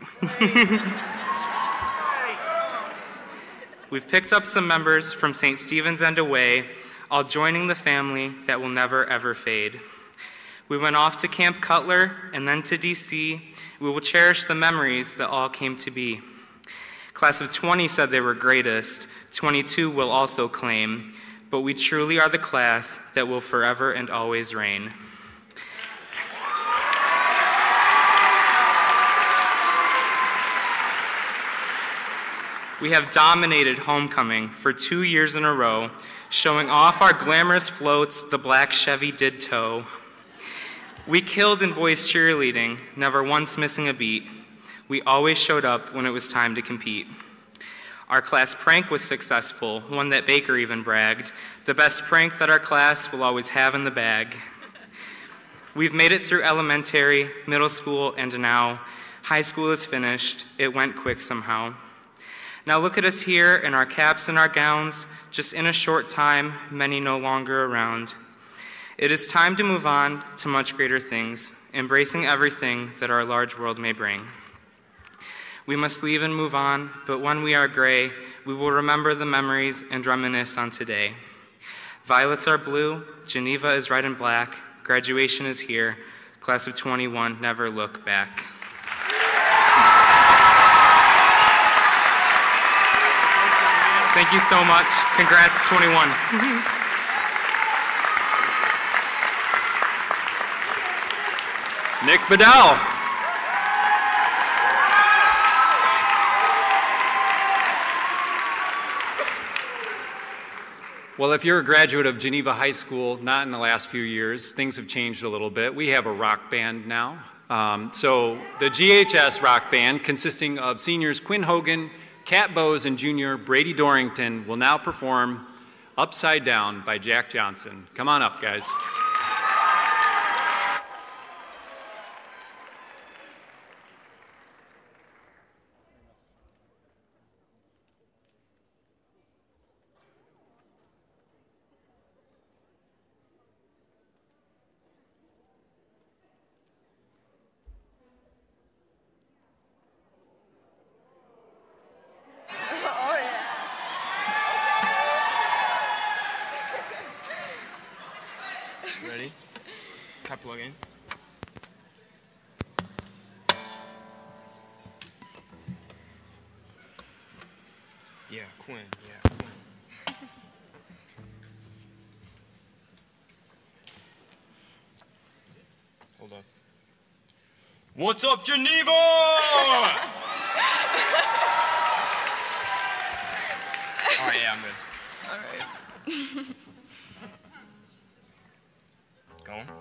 We've picked up some members from Saint Stephen's and away, all joining the family that will never ever fade. We went off to Camp Cutler and then to D C. We will cherish the memories that all came to be. Class of twenty said they were greatest. twenty-two will also claim, but we truly are the class that will forever and always reign. We have dominated homecoming for two years in a row, showing off our glamorous floats the black Chevy did tow. We killed in boys cheerleading, never once missing a beat. We always showed up when it was time to compete. Our class prank was successful, one that Baker even bragged, the best prank that our class will always have in the bag. We've made it through elementary, middle school, and now high school is finished. It went quick somehow. Now look at us here in our caps and our gowns, just in a short time, many no longer around. It is time to move on to much greater things, embracing everything that our large world may bring. We must leave and move on, but when we are gray, we will remember the memories and reminisce on today. Violets are blue, Geneva is red and black, graduation is here, class of twenty-one, never look back. Thank you so much. Congrats, twenty-one. Nick Bedell. Well, if you're a graduate of Geneva High School, not in the last few years, things have changed a little bit. We have a rock band now. Um, so the G H S rock band, consisting of seniors Quinn Hogan, Cat Bowes, and junior Brady Dorrington, will now perform Upside Down by Jack Johnson. Come on up, guys. Ready? Can I plug in? Yeah, Quinn. Yeah, Quinn. Hold up. What's up, Geneva? All right, yeah, I'm good. All right. Go on.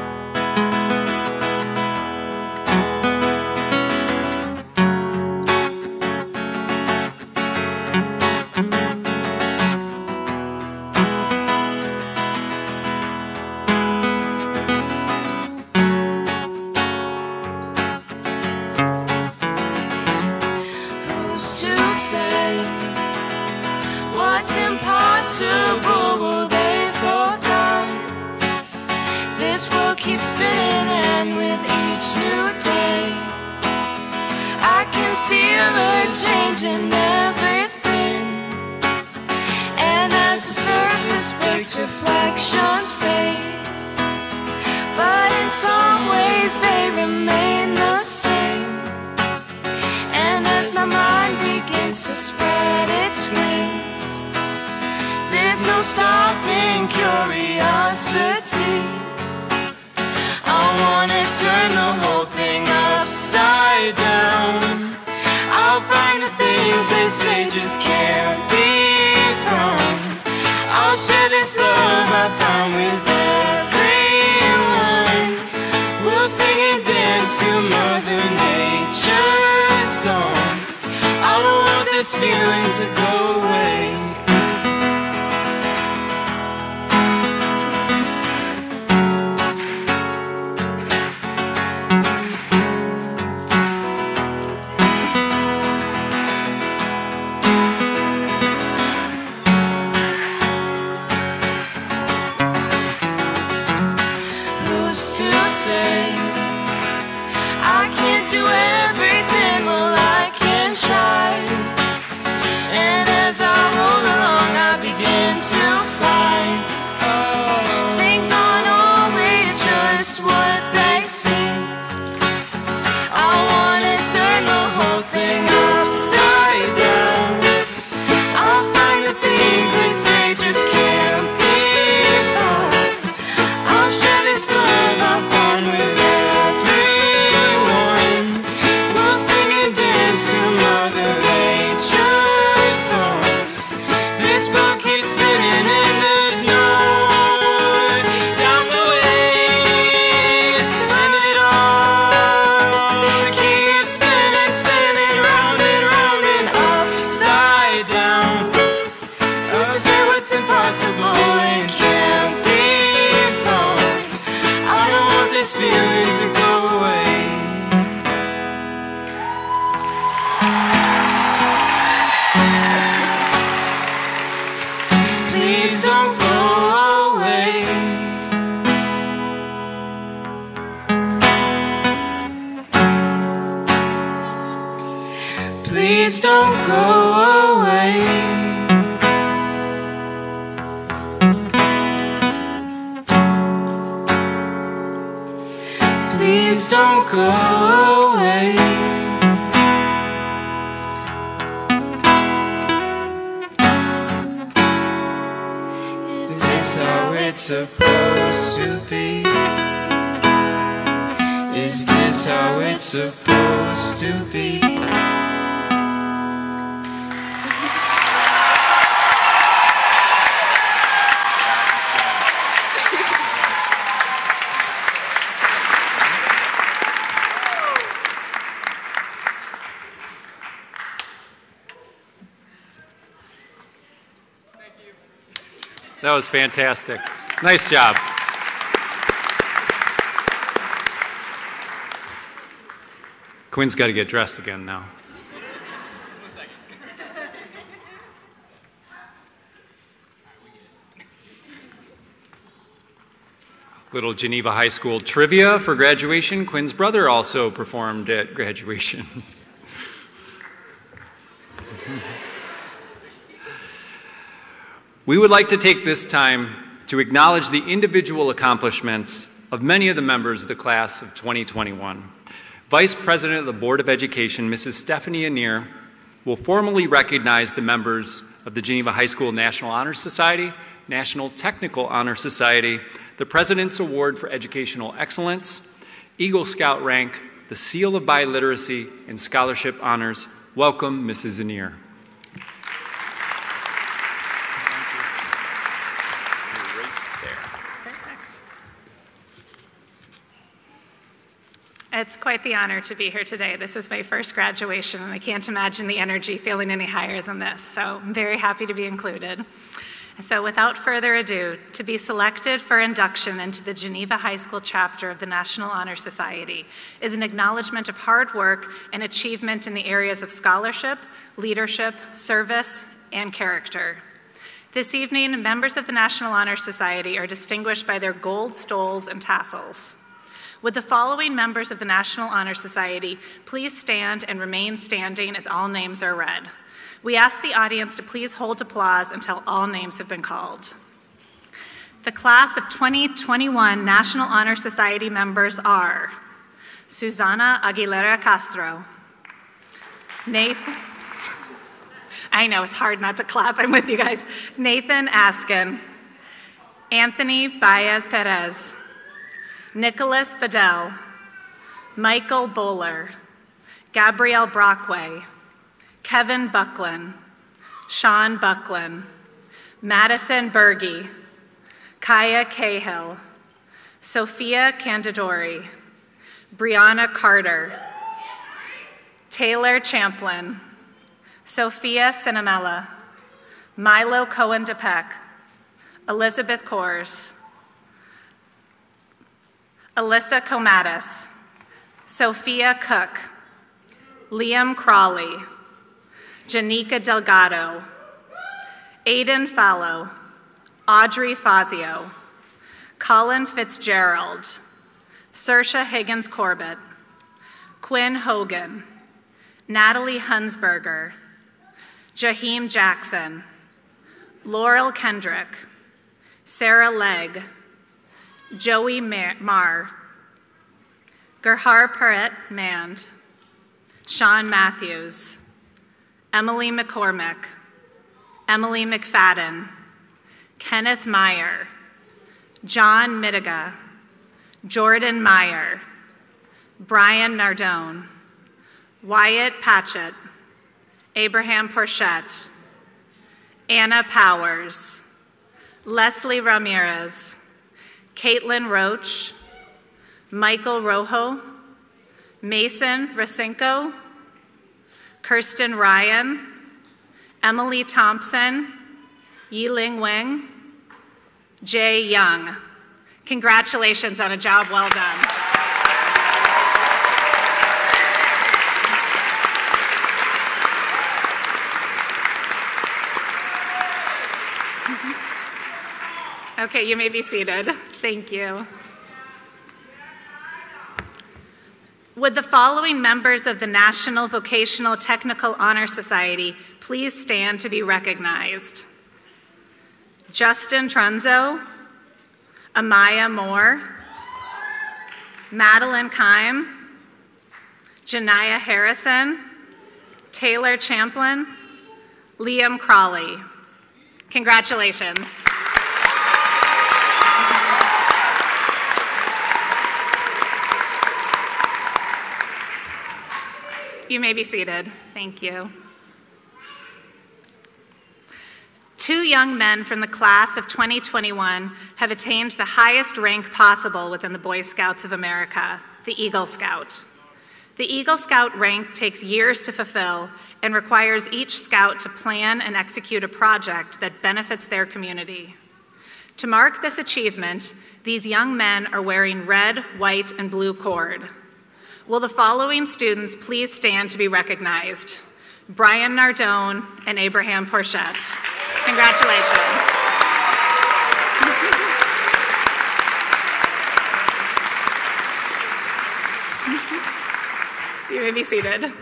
Who's to say what's impossible will they forget? This world keeps spinning, and with each new day I can feel a change in everything. And as the surface breaks, reflections fade, but in some ways they remain the same. And as my mind begins to spread its wings, there's no stopping curiosity. I wanna turn the whole thing upside down. I'll find the things they say just can't be from. I'll share this love I found with everyone. We'll sing and dance to Mother Nature's songs. I don't want this feeling to go away. I can't do everything, well I can try. And as I roll along I begin to fly. Things aren't always just what they seem. I wanna turn the whole thing upside down. Please don't go away. Please don't go away. Please don't go away. Is this how it's supposed to be? Is this how it's supposed to be? That was fantastic. Nice job. Quinn's got to get dressed again now. Little Geneva High School trivia for graduation. Quinn's brother also performed at graduation. We would like to take this time to acknowledge the individual accomplishments of many of the members of the class of twenty twenty-one. Vice President of the Board of Education, Missus Stephanie Anir, will formally recognize the members of the Geneva High School National Honor Society, National Technical Honor Society, the President's Award for Educational Excellence, Eagle Scout rank, the Seal of Biliteracy, and Scholarship Honors. Welcome, Missus Anir. It's quite the honor to be here today. This is my first graduation, and I can't imagine the energy feeling any higher than this. So I'm very happy to be included. So without further ado, to be selected for induction into the Geneva High School chapter of the National Honor Society is an acknowledgement of hard work and achievement in the areas of scholarship, leadership, service, and character. This evening, members of the National Honor Society are distinguished by their gold stoles and tassels. Would the following members of the National Honor Society please stand and remain standing as all names are read? We ask the audience to please hold applause until all names have been called. The class of twenty twenty-one National Honor Society members are Susana Aguilera Castro, Nathan, I know it's hard not to clap, I'm with you guys, Nathan Askin, Anthony Baez Perez, Nicholas Bedell, Michael Bowler, Gabrielle Brockway, Kevin Buckland, Sean Buckland, Madison Berge, Kaya Cahill, Sophia Candidori, Brianna Carter, Taylor Champlin, Sophia Cinnamella, Milo Cohen-DePeck, Elizabeth Kors, Alyssa Comatis, Sophia Cook, Liam Crawley, Janika Delgado, Aiden Fallow, Audrey Fazio, Colin Fitzgerald, Saoirse Higgins Corbett, Quinn Hogan, Natalie Hunsberger, Jaheim Jackson, Laurel Kendrick, Sarah Legg, Joey Marr, Gerhar Perret Mand, Sean Matthews, Emily McCormick, Emily McFadden, Kenneth Meyer, John Mittiga, Jordan Meyer, Brian Nardone, Wyatt Patchett, Abraham Porchette, Anna Powers, Leslie Ramirez, Caitlin Roach, Michael Rojo, Mason Racinko, Kirsten Ryan, Emily Thompson, Yiling Weng, Jay Young. Congratulations on a job well done. Okay, you may be seated. Thank you. Would the following members of the National Vocational Technical Honor Society please stand to be recognized? Justin Trunzo, Amaya Moore, Madeline Kime, Janiyah Harrison, Taylor Champlin, Liam Crawley. Congratulations. You may be seated. Thank you. Two young men from the class of twenty twenty-one have attained the highest rank possible within the Boy Scouts of America, the Eagle Scout. The Eagle Scout rank takes years to fulfill and requires each scout to plan and execute a project that benefits their community. To mark this achievement, these young men are wearing red, white, and blue cord. Will the following students please stand to be recognized? Brian Nardone and Abraham Porchette. Congratulations. You may be seated.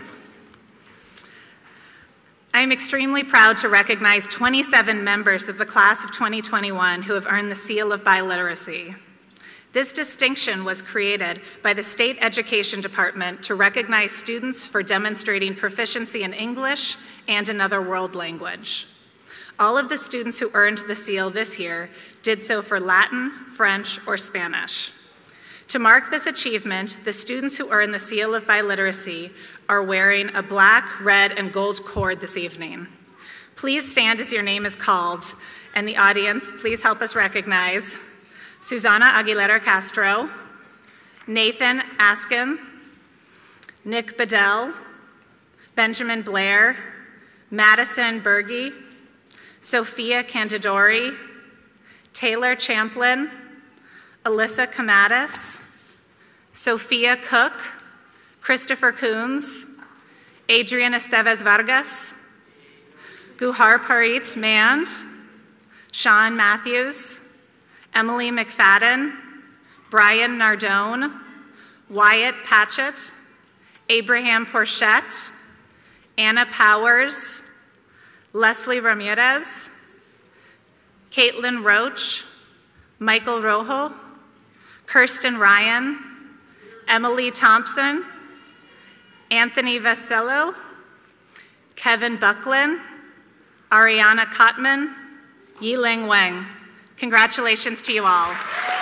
I am extremely proud to recognize twenty-seven members of the class of twenty twenty-one who have earned the seal of biliteracy. This distinction was created by the State Education Department to recognize students for demonstrating proficiency in English and another world language. All of the students who earned the seal this year did so for Latin, French, or Spanish. To mark this achievement, the students who earned the seal of biliteracy are wearing a black, red, and gold cord this evening. Please stand as your name is called, and the audience, please help us recognize Susana Aguilera Castro, Nathan Askin, Nick Bedell, Benjamin Blair, Madison Berge, Sophia Candidori, Taylor Champlin, Alyssa Kamatis, Sophia Cook, Christopher Coons, Adrian Estevez Vargas, Guhar Parit Mand, Sean Matthews, Emily McFadden, Brian Nardone, Wyatt Patchett, Abraham Porchette, Anna Powers, Leslie Ramirez, Caitlin Roach, Michael Rojo, Kirsten Ryan, Emily Thompson, Anthony Vasello, Kevin Buckland, Ariana Kotman, Yiling Wang. Congratulations to you all.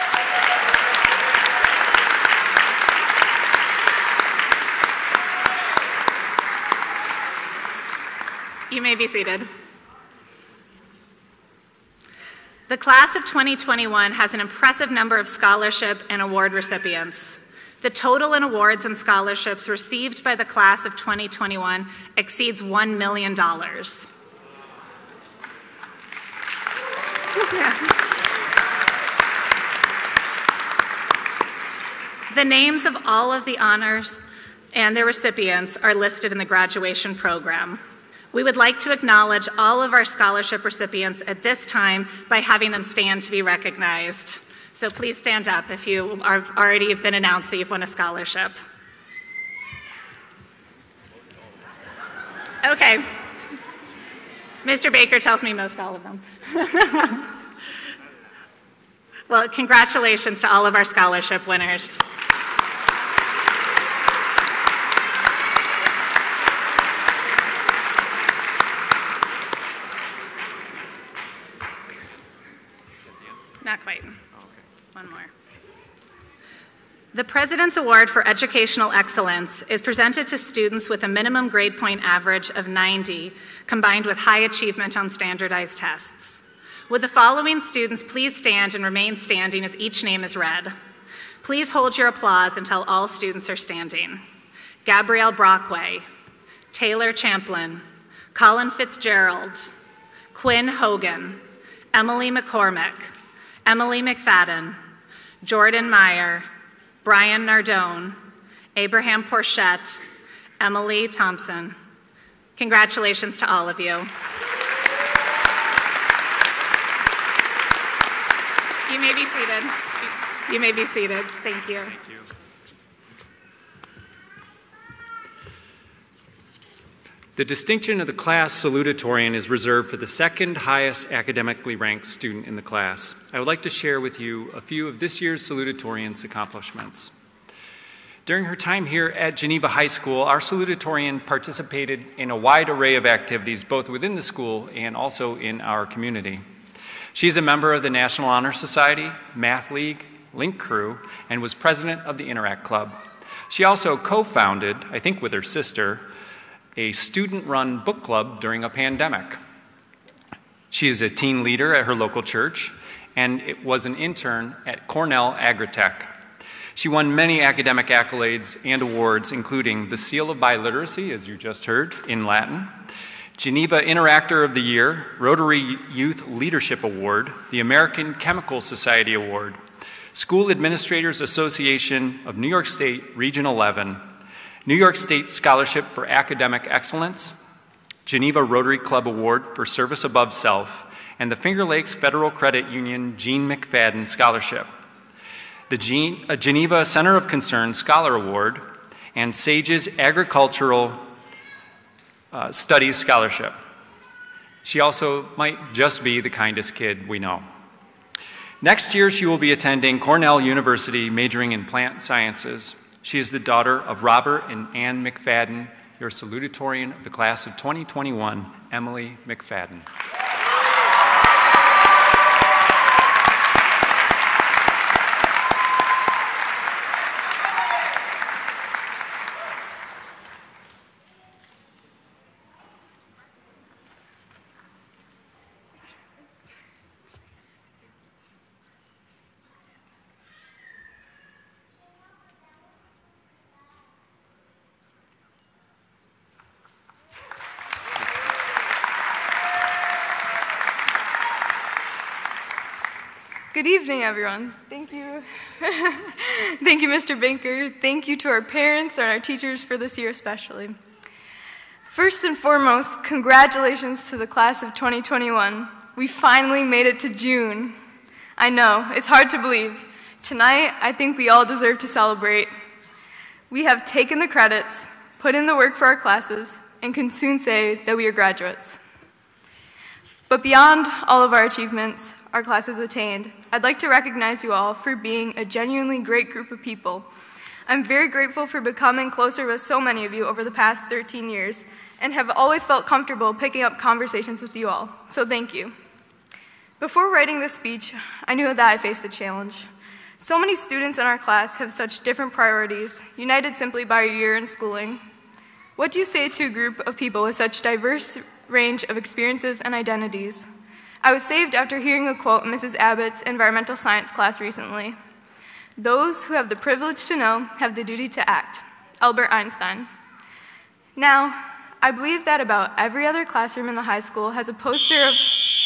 You may be seated. The class of twenty twenty-one has an impressive number of scholarship and award recipients. The total in awards and scholarships received by the class of twenty twenty-one exceeds one million dollars. The names of all of the honors and their recipients are listed in the graduation program. We would like to acknowledge all of our scholarship recipients at this time by having them stand to be recognized. So please stand up if you are already been announced that you've won a scholarship. Okay. Mister Baker tells me most all of them. Well, congratulations to all of our scholarship winners. Not quite. One more. The President's Award for Educational Excellence is presented to students with a minimum grade point average of ninety, combined with high achievement on standardized tests. Would the following students please stand and remain standing as each name is read? Please hold your applause until all students are standing. Gabrielle Brockway, Taylor Champlin, Colin Fitzgerald, Quinn Hogan, Emily McCormick, Emily McFadden, Jordan Meyer, Brian Nardone, Abraham Porchette, Emily Thompson. Congratulations to all of you. You may be seated. You may be seated. Thank you. Thank you. The distinction of the class salutatorian is reserved for the second highest academically ranked student in the class. I would like to share with you a few of this year's salutatorian's accomplishments. During her time here at Geneva High School, our salutatorian participated in a wide array of activities, both within the school and also in our community. She's a member of the National Honor Society, Math League, Link Crew, and was president of the Interact Club. She also co-founded, I think with her sister, a student-run book club during a pandemic. She is a teen leader at her local church, and it was an intern at Cornell Agritech. She won many academic accolades and awards, including the Seal of Biliteracy, as you just heard, in Latin, Geneva Interactor of the Year, Rotary Youth Leadership Award, the American Chemical Society Award, School Administrators Association of New York State Region eleven, New York State Scholarship for Academic Excellence, Geneva Rotary Club Award for Service Above Self, and the Finger Lakes Federal Credit Union Gene McFadden Scholarship, the Gene, uh, Geneva Center of Concern Scholar Award, and SAGE's Agricultural uh, Studies Scholarship. She also might just be the kindest kid we know. Next year, she will be attending Cornell University, majoring in plant sciences. She is the daughter of Robert and Ann McFadden, your salutatorian of the class of twenty twenty-one, Emily McFadden. Good evening, everyone. Thank you. Thank you, Mister Banker. Thank you to our parents and our teachers for this year especially. First and foremost, congratulations to the class of twenty twenty-one. We finally made it to June. I know, it's hard to believe. Tonight, I think we all deserve to celebrate. We have taken the credits, put in the work for our classes, and can soon say that we are graduates. But beyond all of our achievements our class has attained, I'd like to recognize you all for being a genuinely great group of people. I'm very grateful for becoming closer with so many of you over the past thirteen years and have always felt comfortable picking up conversations with you all, so thank you. Before writing this speech, I knew that I faced a challenge. So many students in our class have such different priorities, united simply by a year in schooling. What do you say to a group of people with such diverse range of experiences and identities? I was saved after hearing a quote in Missus Abbott's environmental science class recently. Those who have the privilege to know have the duty to act. Albert Einstein. Now, I believe that about every other classroom in the high school has a poster of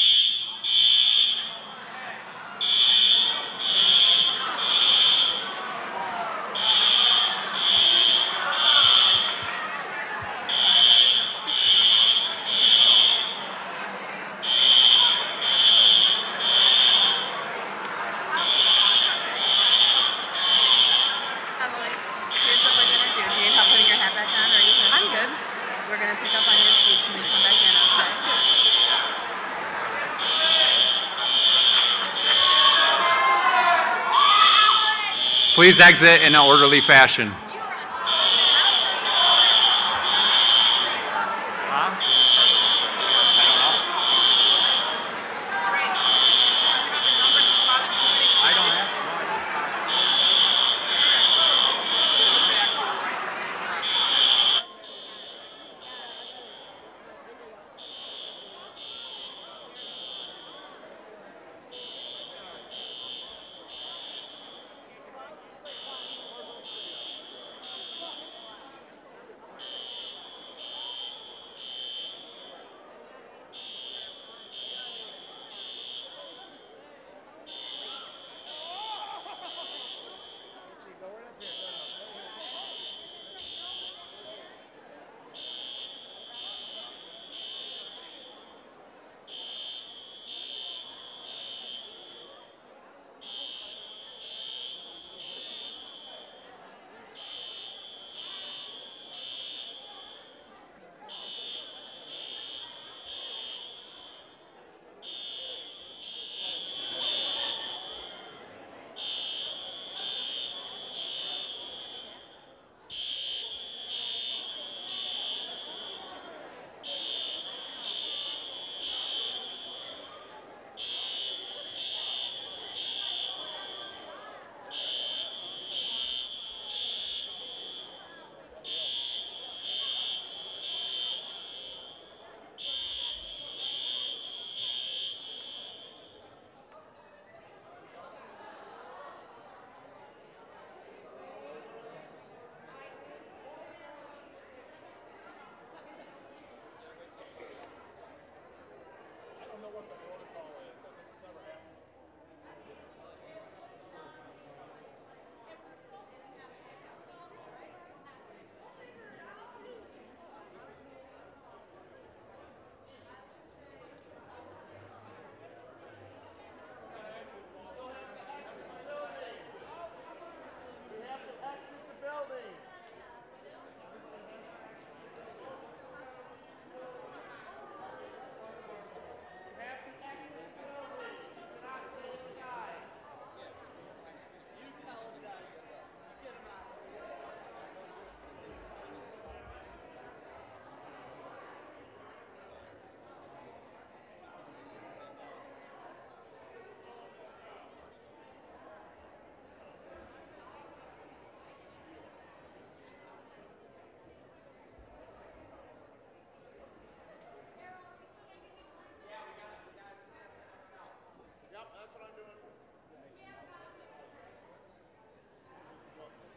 Please exit in an orderly fashion.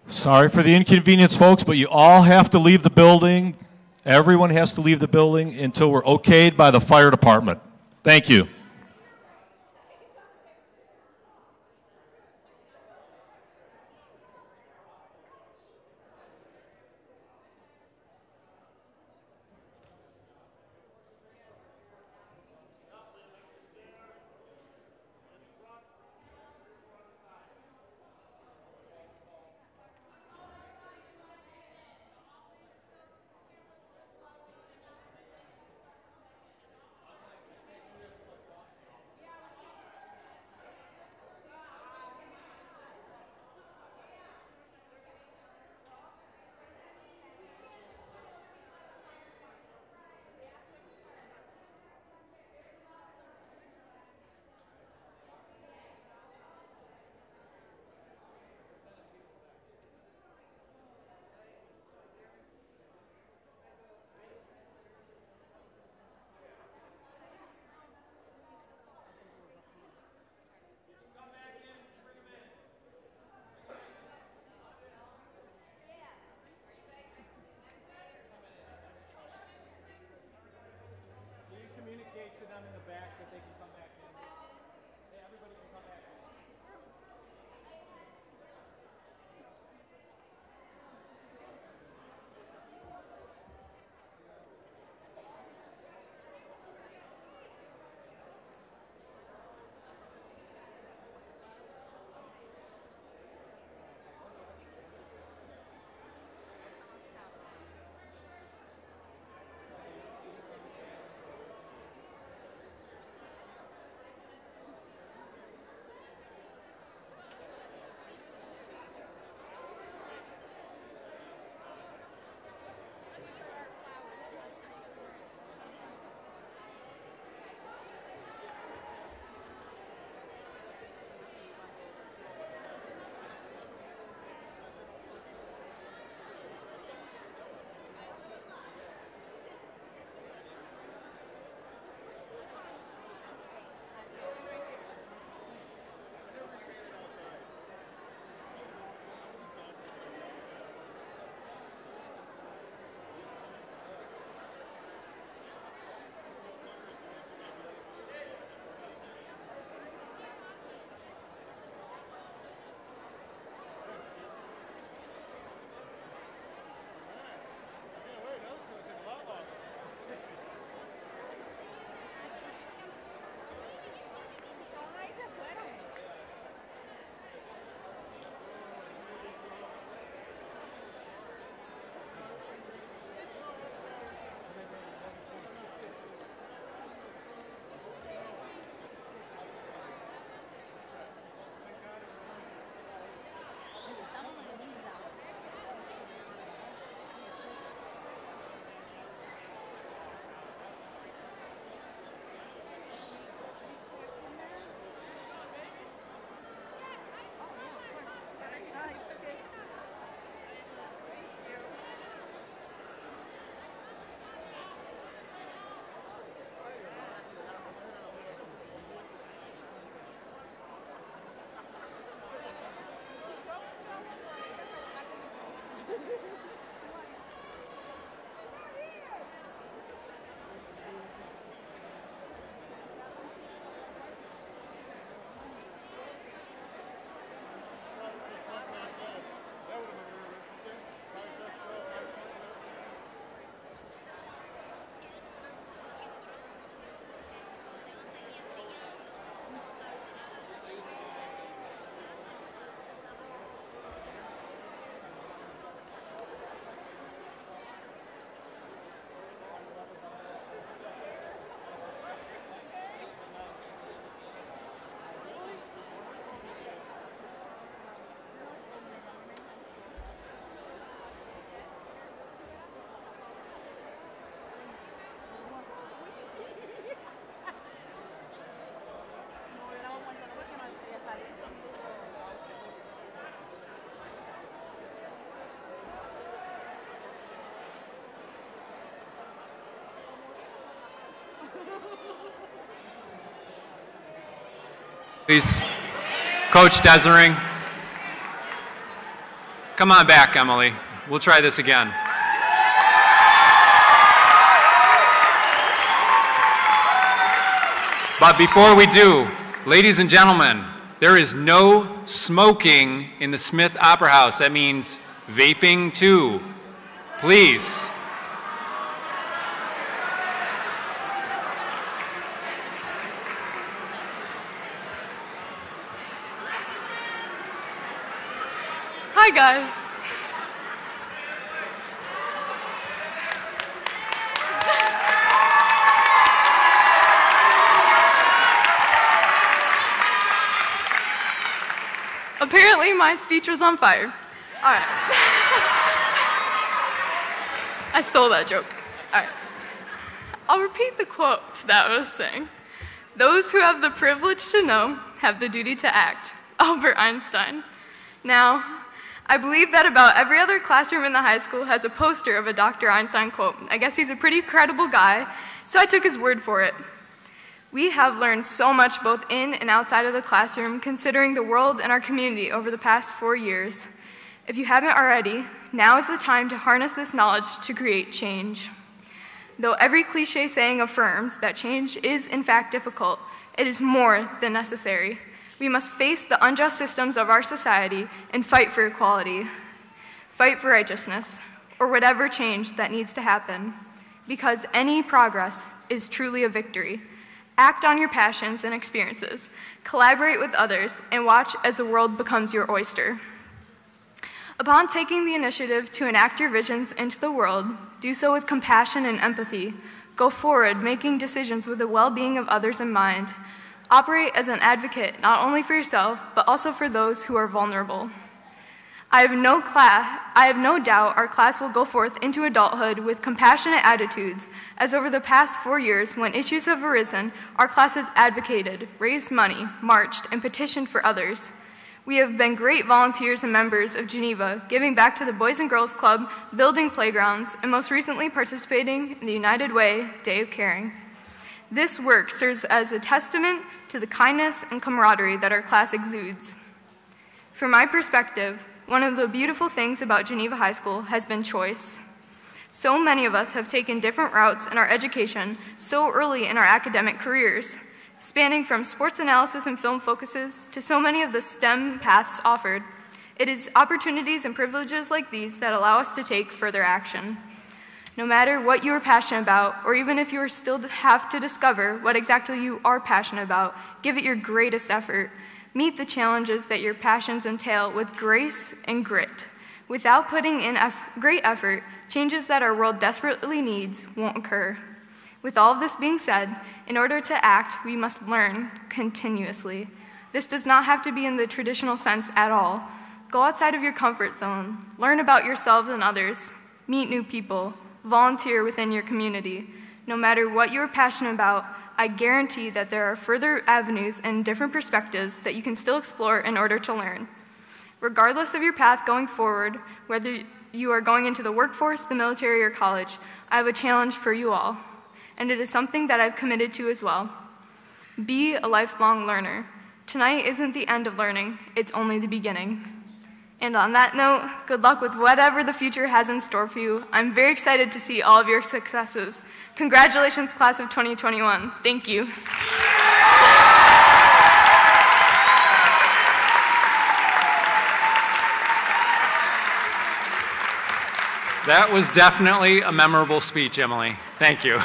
Sorry for the inconvenience, folks, but you all have to leave the building. Everyone has to leave the building until we're okayed by the fire department. Thank you. Please, Coach Desering. Come on back, Emily. We'll try this again. But before we do, ladies and gentlemen, there is no smoking in the Smith Opera House. That means vaping too. Please. Hi, guys. Apparently, my speech was on fire. All right. I stole that joke. All right. I'll repeat the quote that I was saying. Those who have the privilege to know have the duty to act. Albert Einstein. Now, I believe that about every other classroom in the high school has a poster of a Doctor Einstein quote. I guess he's a pretty credible guy, so I took his word for it. We have learned so much both in and outside of the classroom, considering the world and our community over the past four years. If you haven't already, now is the time to harness this knowledge to create change. Though every cliche saying affirms that change is in fact difficult, it is more than necessary. We must face the unjust systems of our society and fight for equality, fight for righteousness, or whatever change that needs to happen, because any progress is truly a victory. Act on your passions and experiences, collaborate with others, and watch as the world becomes your oyster. Upon taking the initiative to enact your visions into the world, do so with compassion and empathy. Go forward, making decisions with the well-being of others in mind. Operate as an advocate, not only for yourself, but also for those who are vulnerable. I have no class, I have no doubt our class will go forth into adulthood with compassionate attitudes, as over the past four years, when issues have arisen, our class has advocated, raised money, marched, and petitioned for others. We have been great volunteers and members of Geneva, giving back to the Boys and Girls Club, building playgrounds, and most recently participating in the United Way Day of Caring. This work serves as a testament to the kindness and camaraderie that our class exudes. From my perspective, one of the beautiful things about Geneva High School has been choice. So many of us have taken different routes in our education so early in our academic careers, spanning from sports analysis and film focuses to so many of the STEM paths offered. It is opportunities and privileges like these that allow us to take further action. No matter what you are passionate about, or even if you are still have to discover what exactly you are passionate about, give it your greatest effort. Meet the challenges that your passions entail with grace and grit. Without putting in eff- great effort, changes that our world desperately needs won't occur. With all of this being said, in order to act, we must learn continuously. This does not have to be in the traditional sense at all. Go outside of your comfort zone, learn about yourselves and others, meet new people, volunteer within your community. No matter what you are passionate about, I guarantee that there are further avenues and different perspectives that you can still explore in order to learn. Regardless of your path going forward, whether you are going into the workforce, the military, or college, I have a challenge for you all, and it is something that I've committed to as well. Be a lifelong learner. Tonight isn't the end of learning, it's only the beginning. And on that note, good luck with whatever the future has in store for you. I'm very excited to see all of your successes. Congratulations, class of twenty twenty-one. Thank you. That was definitely a memorable speech, Emily. Thank you.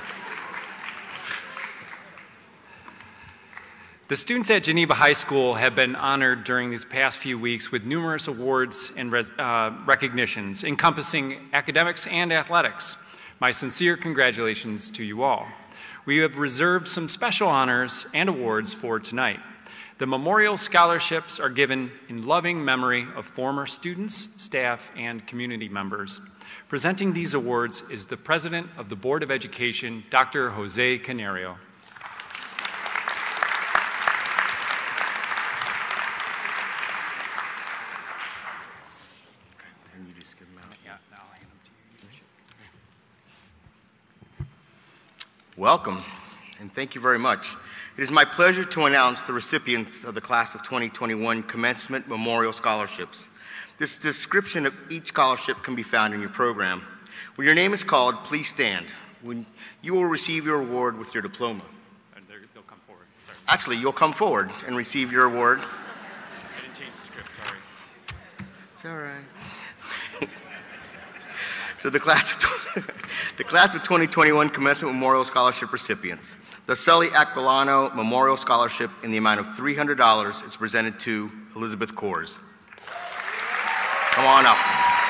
The students at Geneva High School have been honored during these past few weeks with numerous awards and res uh, recognitions encompassing academics and athletics. My sincere congratulations to you all. We have reserved some special honors and awards for tonight. The memorial scholarships are given in loving memory of former students, staff, and community members. Presenting these awards is the President of the Board of Education, Doctor Jose Canario. Welcome, and thank you very much. It is my pleasure to announce the recipients of the Class of twenty twenty-one Commencement Memorial Scholarships. This description of each scholarship can be found in your program. When your name is called, please stand. When you will receive your award with your diploma. And they'll come forward. Sorry. Actually, you'll come forward and receive your award. I didn't change the script, sorry. It's all right. So the class, of the class of twenty twenty-one Commencement Memorial Scholarship recipients. The Sully Aquilano Memorial Scholarship in the amount of three hundred dollars is presented to Elizabeth Coors. Come on up.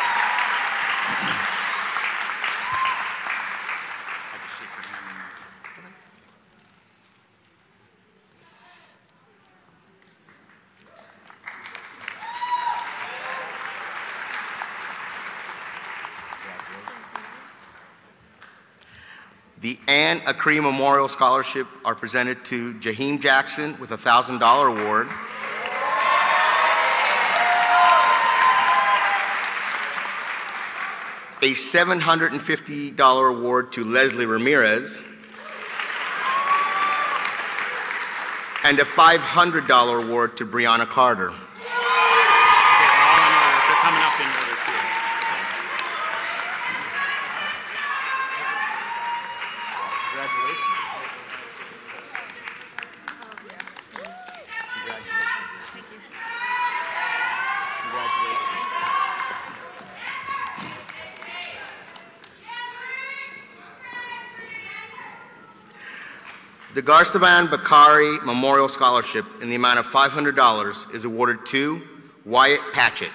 The Ann Acree Memorial Scholarship are presented to Jaheim Jackson with a one thousand dollar award. A seven hundred fifty dollar award to Leslie Ramirez. And a five hundred dollar award to Brianna Carter. They're coming up in order too. Congratulations. The Garsavan Bakari Memorial Scholarship in the amount of five hundred dollars is awarded to Wyatt Patchett.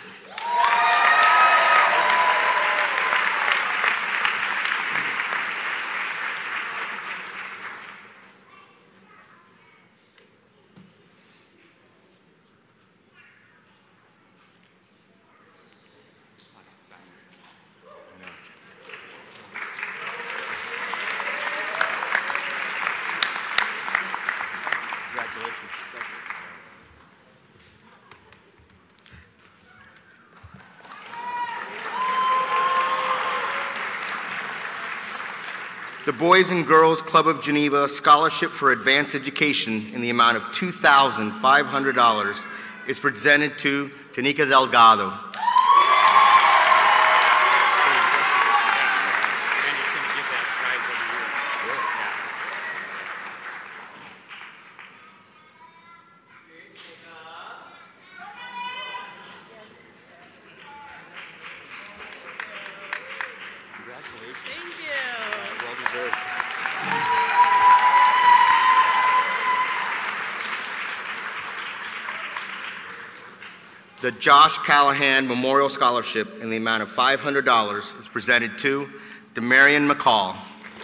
The Boys and Girls Club of Geneva Scholarship for Advanced Education in the amount of two thousand five hundred dollars is presented to Tanika Delgado. The Josh Callahan Memorial Scholarship in the amount of five hundred dollars is presented to Demarion McCall.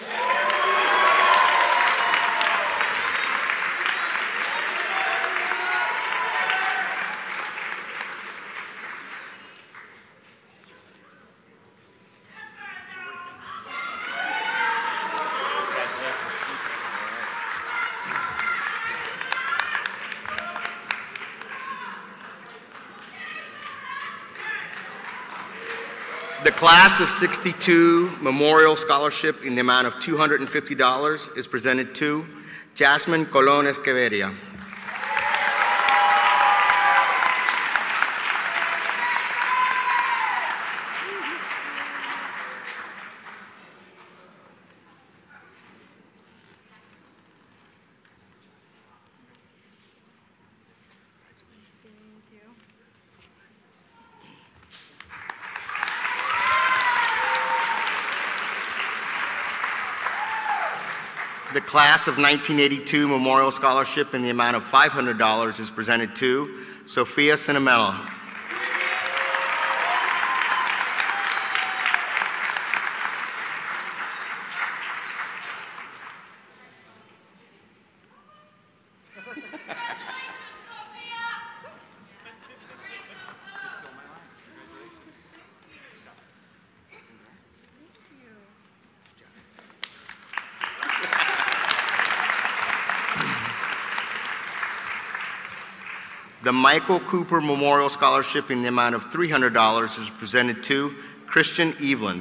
The Class of sixty-two Memorial Scholarship in the amount of two hundred fifty dollars is presented to Jasmine Colon Esqueveria. The Class of nineteen eighty-two Memorial Scholarship in the amount of five hundred dollars is presented to Sophia Cinnamella. The Michael Cooper Memorial Scholarship in the amount of three hundred dollars is presented to Christian Eveland.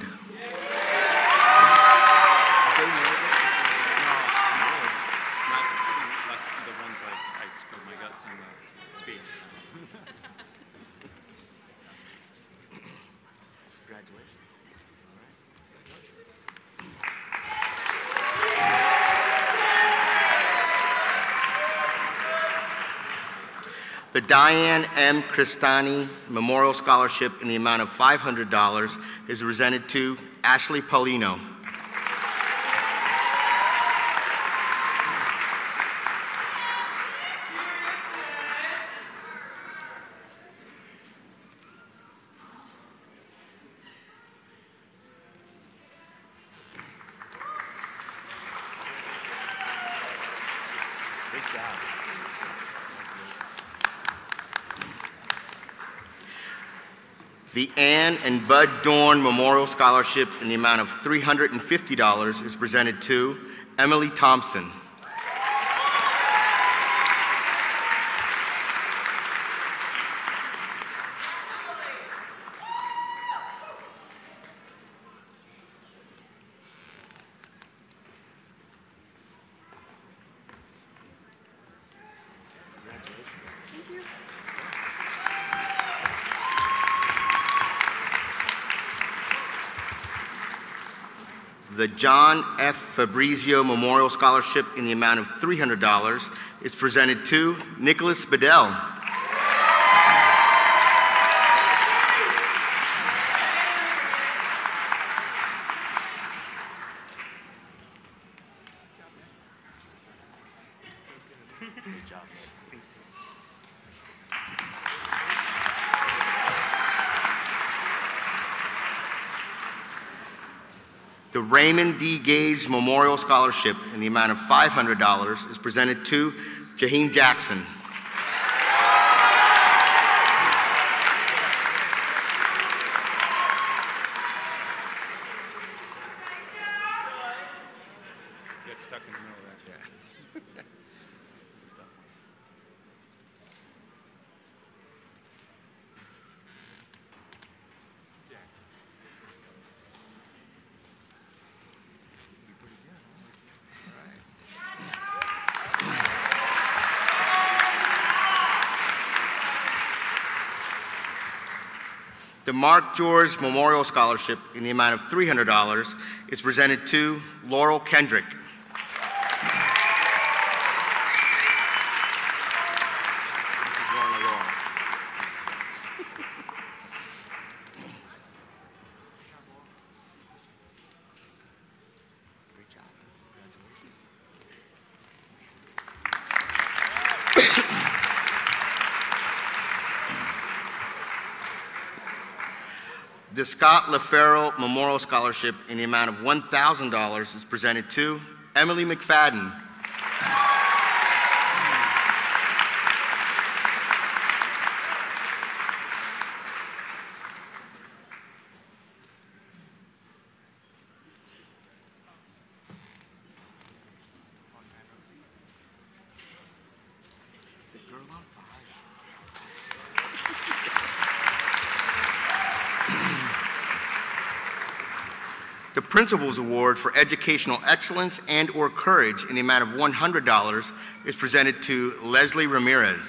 The Diane M. Cristani Memorial Scholarship in the amount of five hundred dollars is presented to Ashley Paulino. The Ann and Bud Dorn Memorial Scholarship in the amount of three hundred fifty dollars is presented to Emily Thompson. The John F. Fabrizio Memorial Scholarship in the amount of three hundred dollars is presented to Nicholas Bedell. The Raymond D. Gage Memorial Scholarship in the amount of five hundred dollars is presented to Jaheen Jackson. Get stuck in the middle of that. Yeah. The Mark George Memorial Scholarship in the amount of three hundred dollars is presented to Laurel Kendrick. The Scott LaFaro Memorial Scholarship in the amount of one thousand dollars is presented to Emily McFadden. The Principal's Award for Educational Excellence and or Courage in the amount of one hundred dollars is presented to Leslie Ramirez.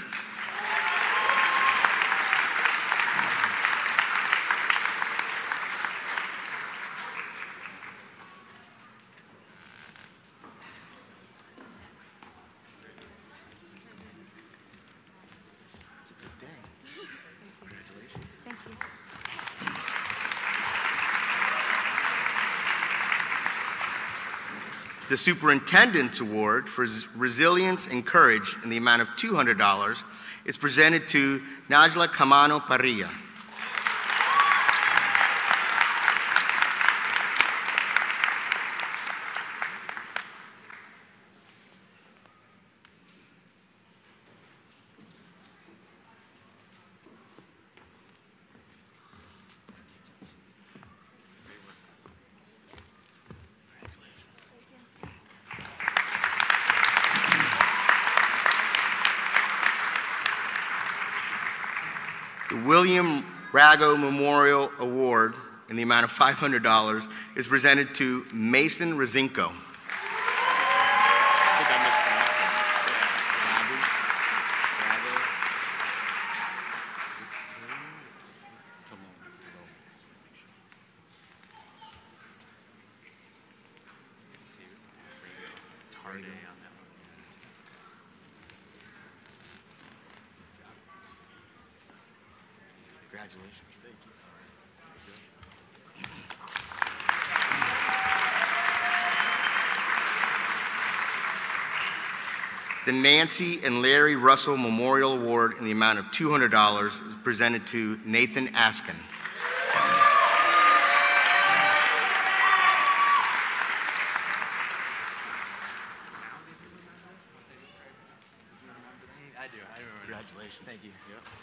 The Superintendent's Award for Resilience and Courage in the amount of two hundred dollars is presented to Najla Camano Parrilla. The William Rago Memorial Award in the amount of five hundred dollars is presented to Mason Rosinko. Congratulations. Thank you. The Nancy and Larry Russell Memorial Award in the amount of two hundred dollars is presented to Nathan Askin. I do. I remember. Congratulations. Thank you.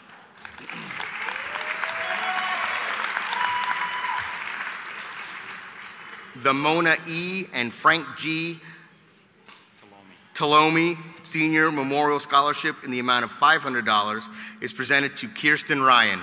The Mona E. and Frank G. Talomi Senior Memorial Scholarship in the amount of five hundred dollars is presented to Kirsten Ryan.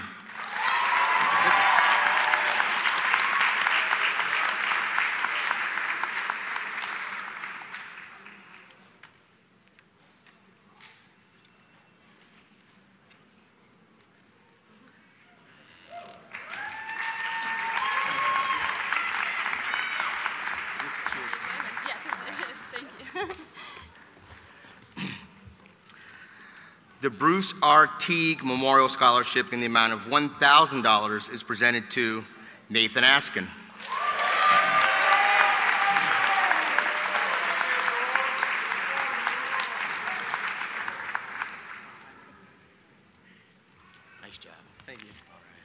The Bruce R. Teague Memorial Scholarship in the amount of one thousand dollars is presented to Nathan Askin. Nice job. Thank you.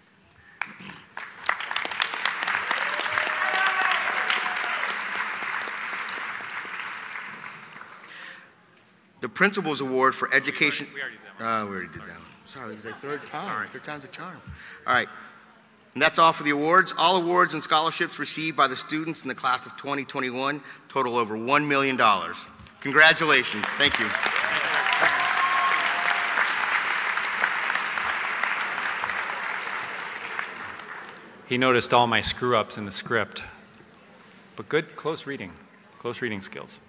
The Principal's Award for Education. We already did that Uh, we already did that one. Sorry, it was like third time. Sorry. Third time's a charm. All right. And that's all for the awards. All awards and scholarships received by the students in the class of twenty twenty-one total over one million dollars. Congratulations. Thank you. He noticed all my screw-ups in the script. But good, close reading, close reading skills.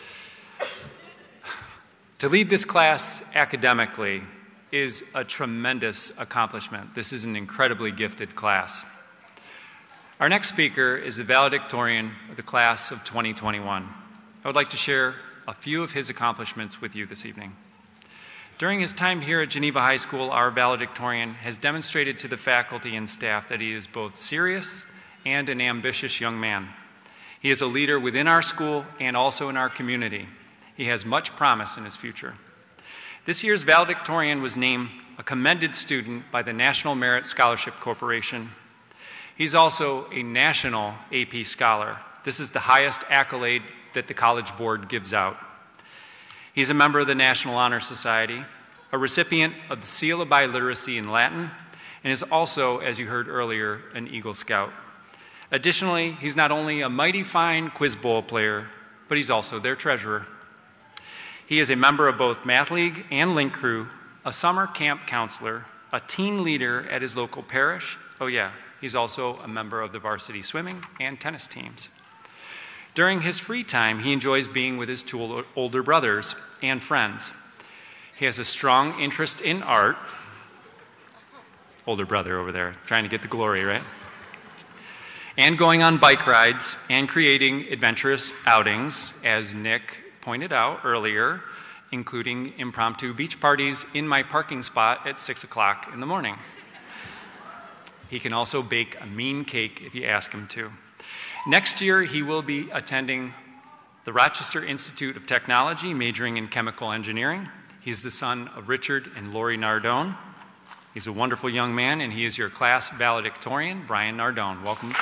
To lead this class academically is a tremendous accomplishment. This is an incredibly gifted class. Our next speaker is the valedictorian of the class of twenty twenty-one. I would like to share a few of his accomplishments with you this evening. During his time here at Geneva High School, our valedictorian has demonstrated to the faculty and staff that he is both serious and an ambitious young man. He is a leader within our school and also in our community. He has much promise in his future. This year's valedictorian was named a commended student by the National Merit Scholarship Corporation. He's also a national A P scholar. This is the highest accolade that the College Board gives out. He's a member of the National Honor Society, a recipient of the Seal of Biliteracy in Latin, and is also, as you heard earlier, an Eagle Scout. Additionally, he's not only a mighty fine quiz bowl player, but he's also their treasurer. He is a member of both Math League and Link Crew, a summer camp counselor, a teen leader at his local parish. Oh yeah, he's also a member of the varsity swimming and tennis teams. During his free time, he enjoys being with his two older brothers and friends. He has a strong interest in art. Older brother over there, trying to get the glory, right? And going on bike rides and creating adventurous outings, as Nick pointed out earlier, including impromptu beach parties in my parking spot at six o'clock in the morning. He can also bake a mean cake if you ask him to. Next year, he will be attending the Rochester Institute of Technology, majoring in chemical engineering. He's the son of Richard and Lori Nardone. He's a wonderful young man, and he is your class valedictorian, Brian Nardone. Welcome.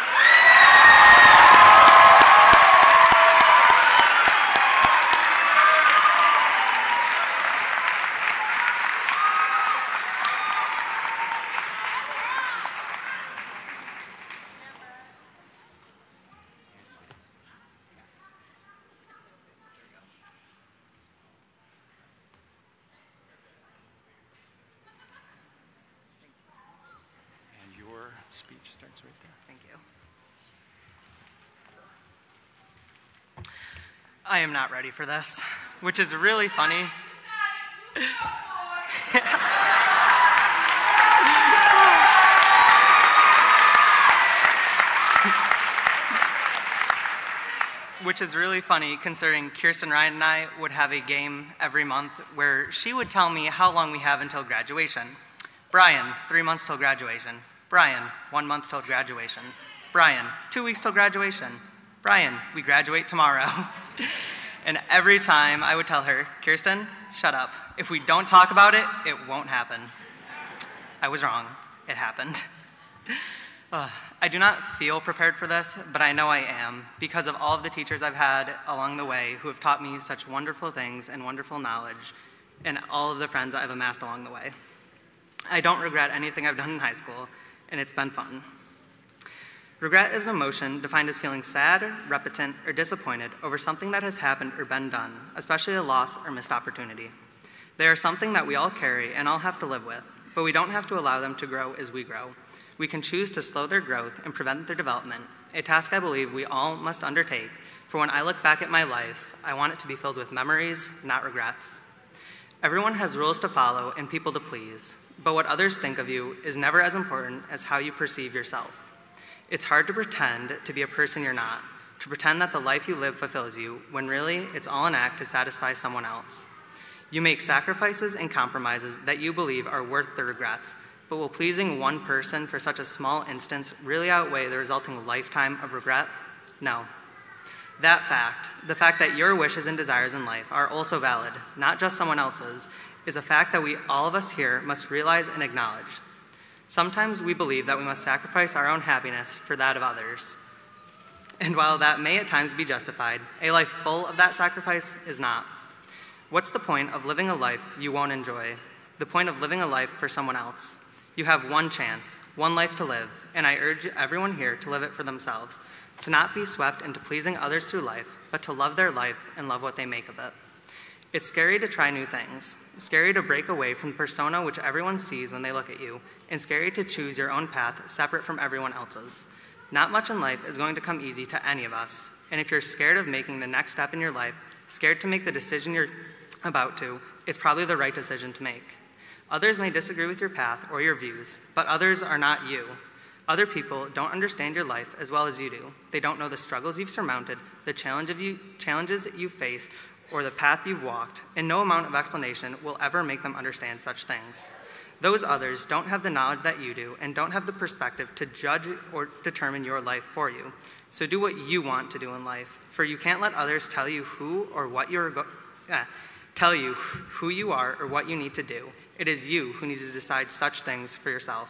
Speech starts right there. Thank you. I am not ready for this, which is really funny. Which is really funny considering Kirsten Ryan and I would have a game every month where she would tell me how long we have until graduation. Brian, three months till graduation. Brian, one month till graduation. Brian, two weeks till graduation. Brian, we graduate tomorrow. And every time I would tell her, Kirsten, shut up. If we don't talk about it, it won't happen. I was wrong. It happened. Uh, I do not feel prepared for this, but I know I am because of all of the teachers I've had along the way who have taught me such wonderful things and wonderful knowledge, and all of the friends I've amassed along the way. I don't regret anything I've done in high school, and it's been fun. Regret is an emotion defined as feeling sad, repentant, or disappointed over something that has happened or been done, especially a loss or missed opportunity. They are something that we all carry and all have to live with, but we don't have to allow them to grow as we grow. We can choose to slow their growth and prevent their development, a task I believe we all must undertake, for when I look back at my life, I want it to be filled with memories, not regrets. Everyone has rules to follow and people to please, but what others think of you is never as important as how you perceive yourself. It's hard to pretend to be a person you're not, to pretend that the life you live fulfills you, when really it's all an act to satisfy someone else. You make sacrifices and compromises that you believe are worth the regrets, but will pleasing one person for such a small instance really outweigh the resulting lifetime of regret? No. That fact, the fact that your wishes and desires in life are also valid, not just someone else's, is a fact that we, all of us here, must realize and acknowledge. Sometimes we believe that we must sacrifice our own happiness for that of others. And while that may at times be justified, a life full of that sacrifice is not. What's the point of living a life you won't enjoy? The point of living a life for someone else? You have one chance, one life to live, and I urge everyone here to live it for themselves, to not be swept into pleasing others through life, but to love their life and love what they make of it. It's scary to try new things, scary to break away from the persona which everyone sees when they look at you, and scary to choose your own path separate from everyone else's. Not much in life is going to come easy to any of us, and if you're scared of making the next step in your life, scared to make the decision you're about to, it's probably the right decision to make. Others may disagree with your path or your views, but others are not you. Other people don't understand your life as well as you do. They don't know the struggles you've surmounted, the challenge of you, challenges you've faced, or the path you've walked, and no amount of explanation will ever make them understand such things. Those others don't have the knowledge that you do and don't have the perspective to judge or determine your life for you. So do what you want to do in life, for you can't let others tell you who or what you're go- eh, tell you who you are or what you need to do. It is you who needs to decide such things for yourself.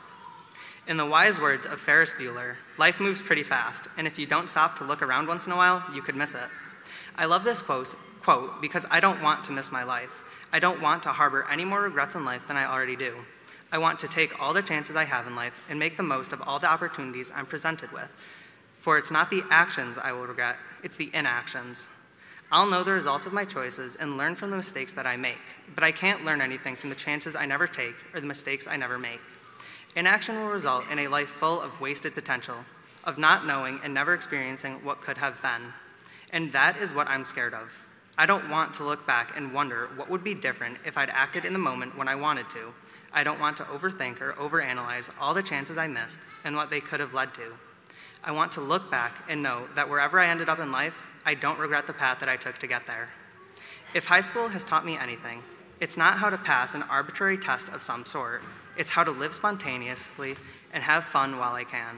In the wise words of Ferris Bueller, life moves pretty fast, and if you don't stop to look around once in a while, you could miss it. I love this quote, quote because I don't want to miss my life. I don't want to harbor any more regrets in life than I already do. I want to take all the chances I have in life and make the most of all the opportunities I'm presented with. For it's not the actions I will regret, it's the inactions. I'll know the results of my choices and learn from the mistakes that I make, but I can't learn anything from the chances I never take or the mistakes I never make. Inaction will result in a life full of wasted potential, of not knowing and never experiencing what could have been. And that is what I'm scared of. I don't want to look back and wonder what would be different if I'd acted in the moment when I wanted to. I don't want to overthink or overanalyze all the chances I missed and what they could have led to. I want to look back and know that wherever I ended up in life, I don't regret the path that I took to get there. If high school has taught me anything, it's not how to pass an arbitrary test of some sort. It's how to live spontaneously and have fun while I can.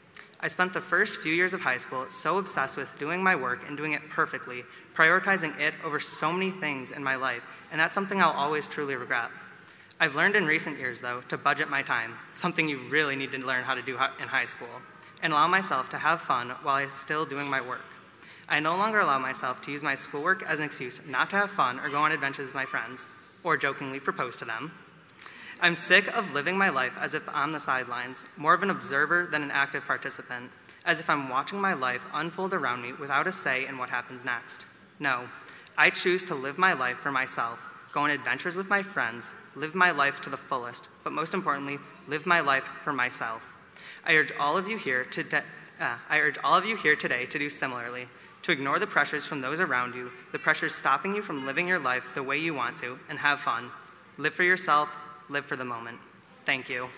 I spent the first few years of high school so obsessed with doing my work and doing it perfectly, prioritizing it over so many things in my life, and that's something I'll always truly regret. I've learned in recent years, though, to budget my time, something you really need to learn how to do in high school, and allow myself to have fun while I'm still doing my work. I no longer allow myself to use my schoolwork as an excuse not to have fun or go on adventures with my friends, or jokingly propose to them. I'm sick of living my life as if on the sidelines, more of an observer than an active participant, as if I'm watching my life unfold around me without a say in what happens next. No, I choose to live my life for myself, go on adventures with my friends, live my life to the fullest, but most importantly, live my life for myself. I urge all of you here to de- uh, I urge all of you here today to do similarly, to ignore the pressures from those around you, the pressures stopping you from living your life the way you want to, and have fun. Live for yourself, live for the moment. Thank you.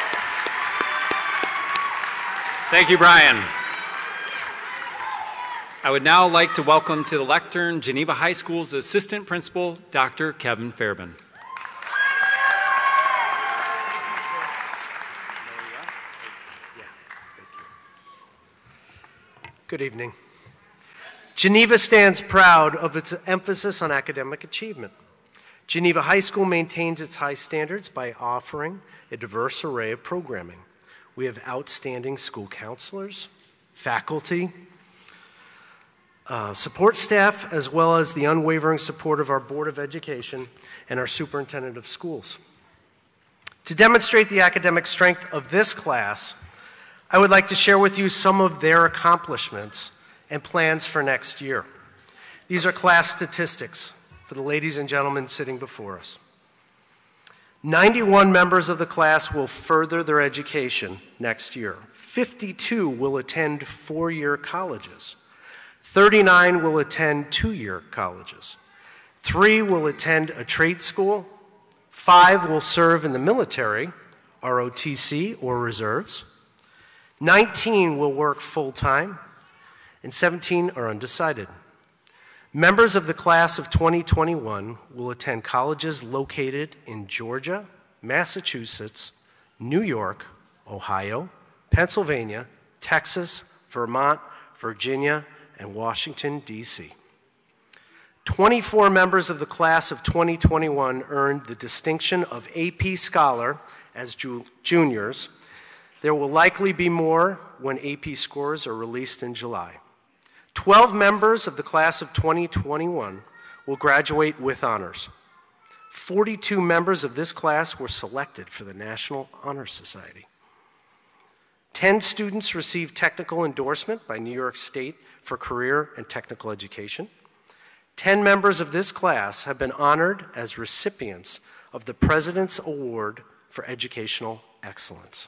Thank you, Brian. I would now like to welcome to the lectern Geneva High School's Assistant Principal, Doctor Kevin Fairbairn. Good evening. Geneva stands proud of its emphasis on academic achievement. Geneva High School maintains its high standards by offering a diverse array of programming. We have outstanding school counselors, faculty, uh, support staff, as well as the unwavering support of our Board of Education and our Superintendent of Schools. To demonstrate the academic strength of this class, I would like to share with you some of their accomplishments and plans for next year. These are class statistics for the ladies and gentlemen sitting before us. ninety-one members of the class will further their education next year. fifty-two will attend four-year colleges. thirty-nine will attend two-year colleges. Three will attend a trade school. Five will serve in the military, R O T C, or reserves. nineteen will work full-time, and seventeen are undecided. Members of the class of twenty twenty-one will attend colleges located in Georgia, Massachusetts, New York, Ohio, Pennsylvania, Texas, Vermont, Virginia, and Washington, D C twenty-four members of the class of twenty twenty-one earned the distinction of A P Scholar as ju- juniors. There will likely be more when A P scores are released in July. twelve members of the class of twenty twenty-one will graduate with honors. forty-two members of this class were selected for the National Honor Society. ten students received technical endorsement by New York State for career and technical education. ten members of this class have been honored as recipients of the President's Award for Educational Excellence.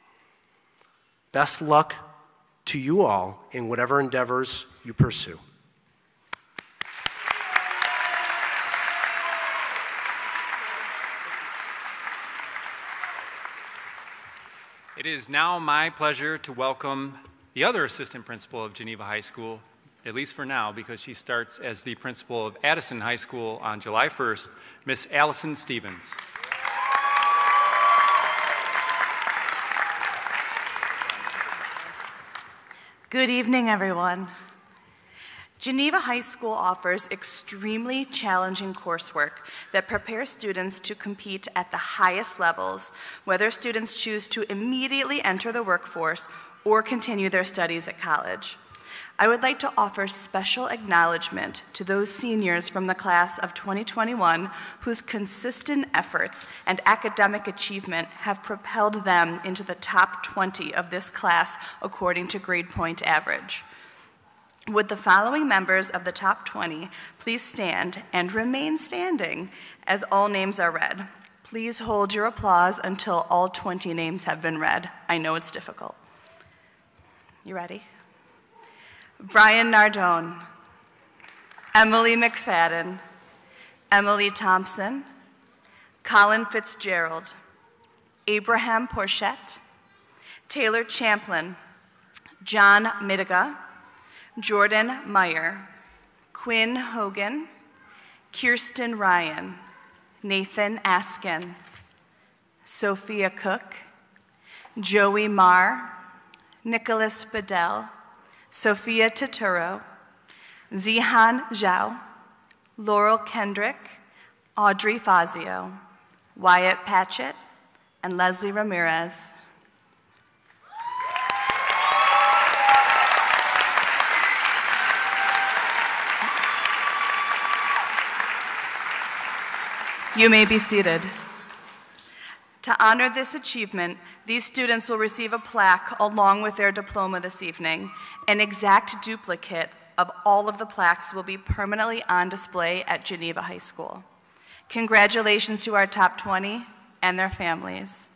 Best luck to you all in whatever endeavors you pursue. It is now my pleasure to welcome the other assistant principal of Geneva High School, at least for now, because she starts as the principal of Addison High School on July first, Miss Allison Stevens. Good evening, everyone. Geneva High School offers extremely challenging coursework that prepares students to compete at the highest levels, whether students choose to immediately enter the workforce or continue their studies at college. I would like to offer special acknowledgement to those seniors from the class of twenty twenty-one whose consistent efforts and academic achievement have propelled them into the top twenty of this class according to grade point average. Would the following members of the top twenty please stand and remain standing as all names are read? Please hold your applause until all twenty names have been read. I know it's difficult. You ready? Brian Nardone, Emily McFadden, Emily Thompson, Colin Fitzgerald, Abraham Porchette, Taylor Champlin, John Midiga, Jordan Meyer, Quinn Hogan, Kirsten Ryan, Nathan Askin, Sophia Cook, Joey Marr, Nicholas Bedell, Sophia Totoro, Zihan Zhao, Laurel Kendrick, Audrey Fazio, Wyatt Patchett, and Leslie Ramirez. You may be seated. To honor this achievement, these students will receive a plaque along with their diploma this evening. An exact duplicate of all of the plaques will be permanently on display at Geneva High School. Congratulations to our top twenty and their families.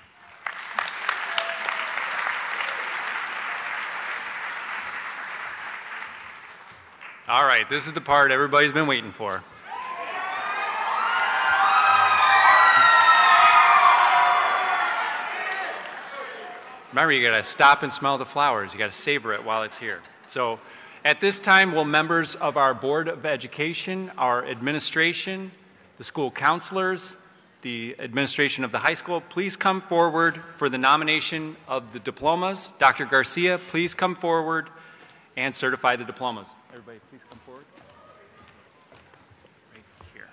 All right, this is the part everybody's been waiting for. Remember, you gotta stop and smell the flowers. You gotta savor it while it's here. So At this time, will members of our Board of Education, our administration, the school counselors, the administration of the high school, please come forward for the nomination of the diplomas. Doctor Garcia, please come forward and certify the diplomas. Everybody, please come forward. Right here.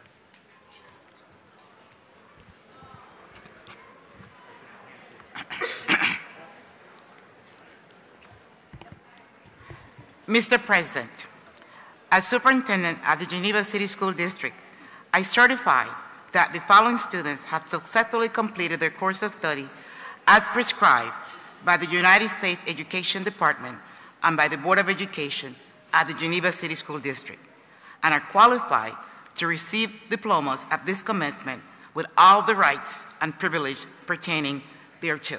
Mister President, as superintendent of the Geneva City School District, I certify that the following students have successfully completed their course of study as prescribed by the United States Education Department and by the Board of Education at the Geneva City School District, and are qualified to receive diplomas at this commencement with all the rights and privileges pertaining thereto.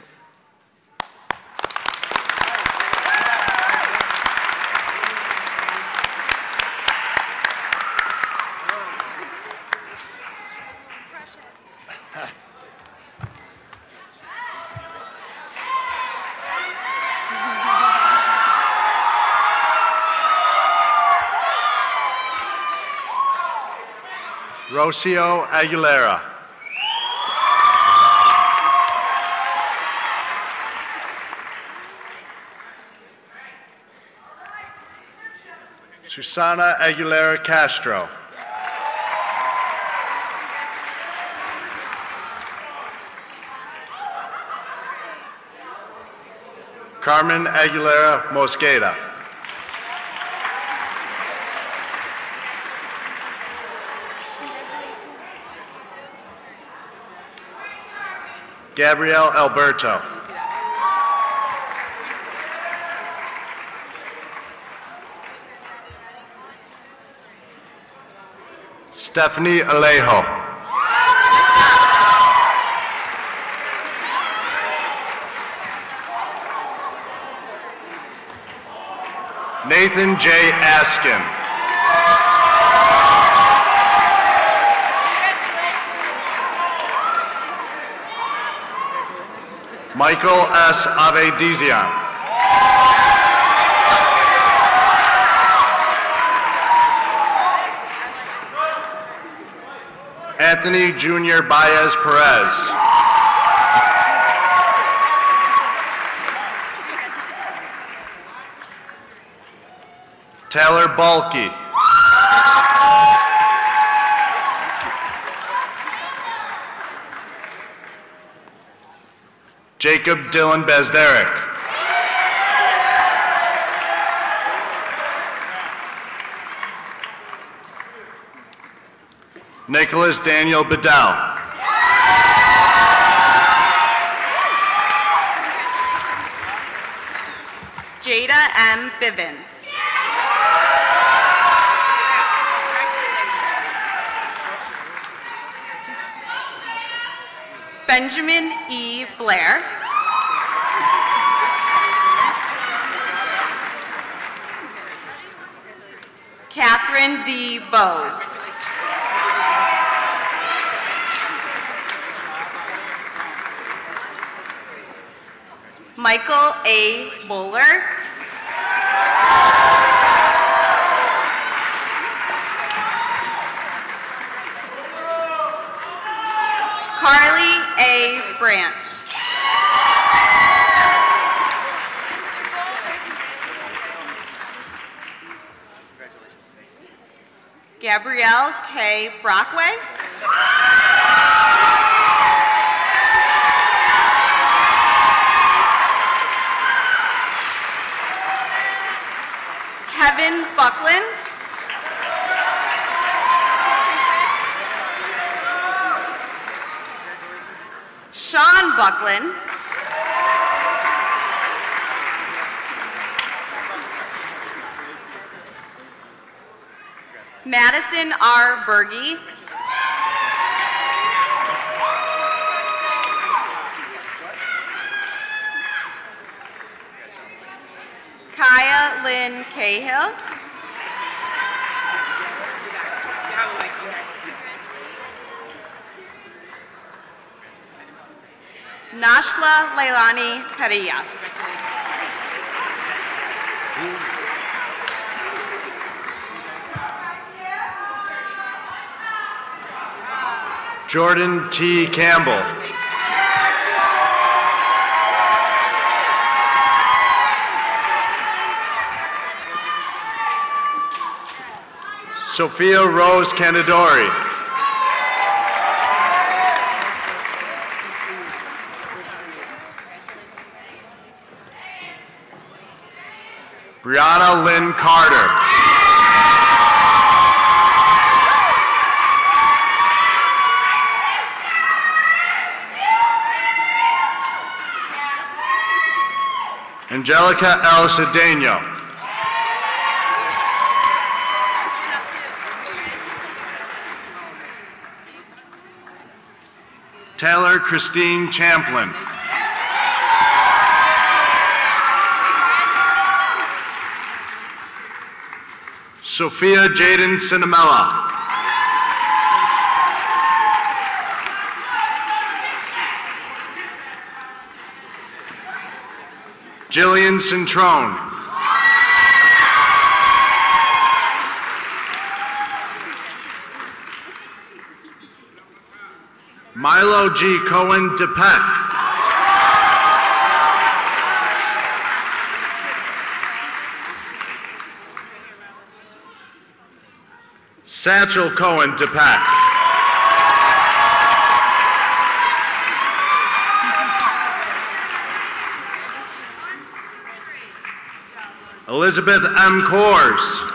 Rocio Aguilera. Susana Aguilera Castro. Carmen Aguilera Mosqueda. Gabrielle Alberto. Stephanie Alejo. Nathan J. Askin. Michael S. Avedizian. Anthony Junior Baez Perez. Taylor Balke. Jacob Dylan Bezderick. Nicholas Daniel Bedell. Jada M. Bivens. Benjamin E. Blair. Catherine D. Bowes. Michael A. Bowler. Carly A. Branch. Gabrielle K. Brockway. Kevin Buckland. Sean Buckland. Madison R. Berge. Kaya Lynn Cahill. Nashla Leilani Padilla. Jordan T. Campbell. Sophia Rose Candidori. Brianna Lynn Carter. Angelica El Cedeno. Taylor Christine Champlin. Sophia Jaden Cinnamella. Jillian Centrone. Milo G. Cohen DePeck. Satchel Cohen DePeck. Elizabeth M. Coors.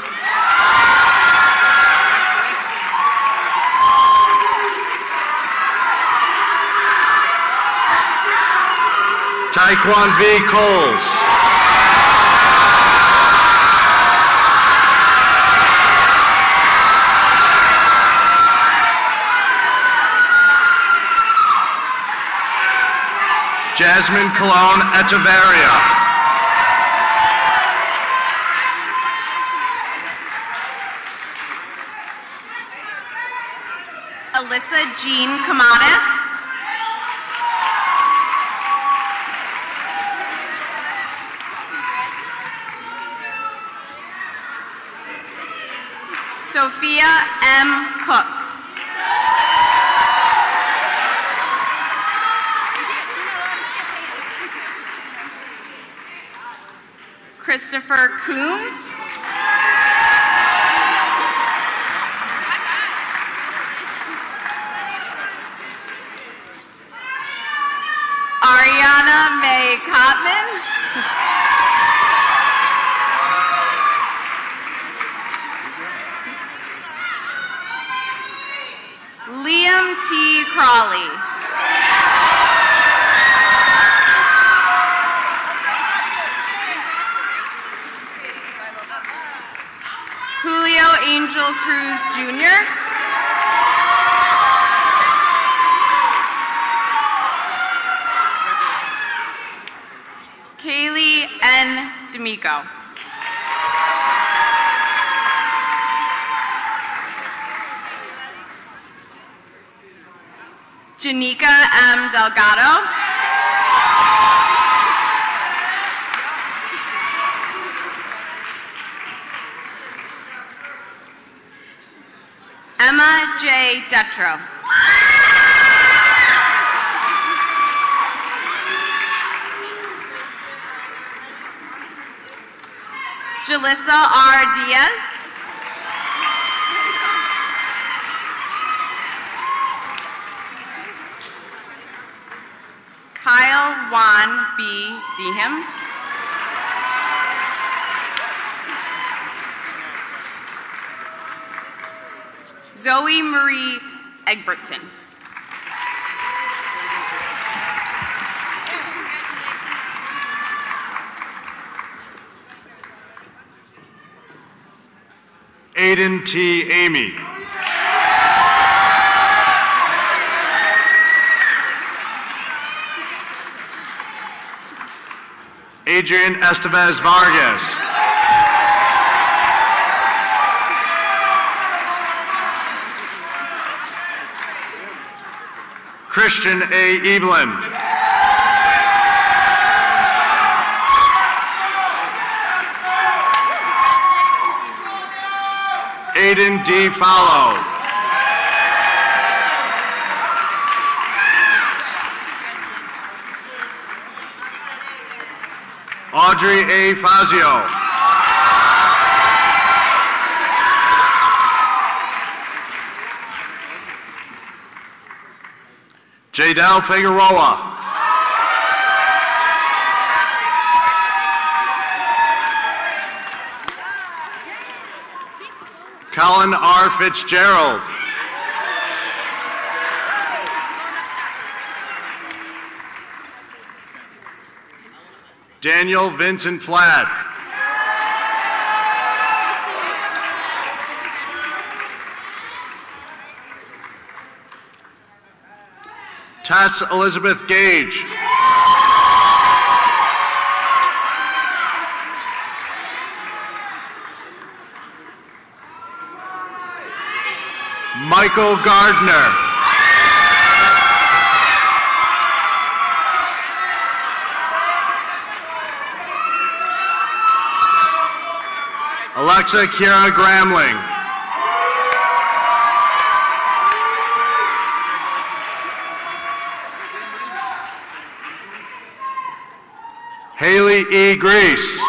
Taekwon V. Coles. Jasmine Cologne Echeverria. Alyssa Jean Camadas. Sophia M. Cook. Christopher Coombs. Ariana May Cotman. Liam T. Crawley. Julio Angel Cruz Junior Kaylee N. D'Amico. Janika M. Delgado. Emma J. Detro. Jalissa R. Diaz. Kyle Juan B. Deham. Zoe Marie Egbertson. Aiden T. Amy. Adrian Estevez Vargas. Christian A. Evelyn. Aiden D. Fallow. Audrey A. Fazio. Jadel Figueroa. Colin R. Fitzgerald. Daniel Vincent Flad. Tess Elizabeth Gage. Michael Gardner. Alexa Kiara Gramling. Haley E. Grease.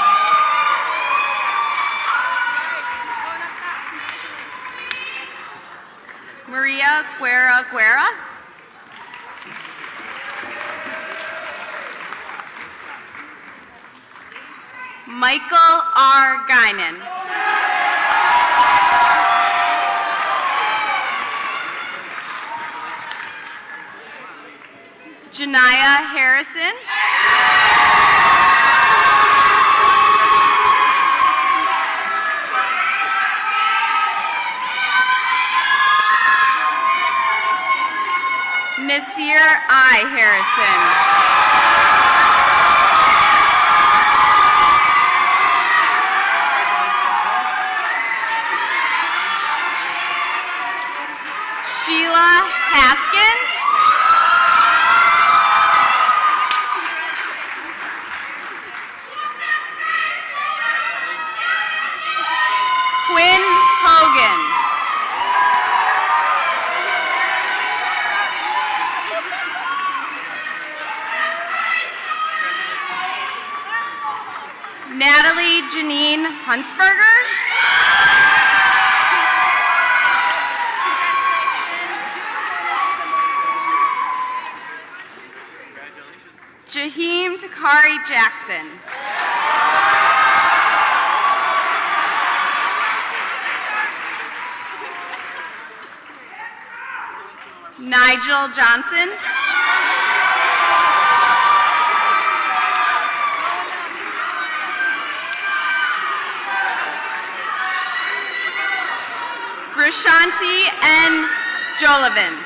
Maria Guerra Guerra. Michael R. Guinan. Janaya Harrison. Nasir I. Harrison. Sheila Haskins. Quinn Hogan. Natalie Janine Huntsberger. Jaheim Takari Jackson. Nigel Johnson. Grashanti N. Jolivin.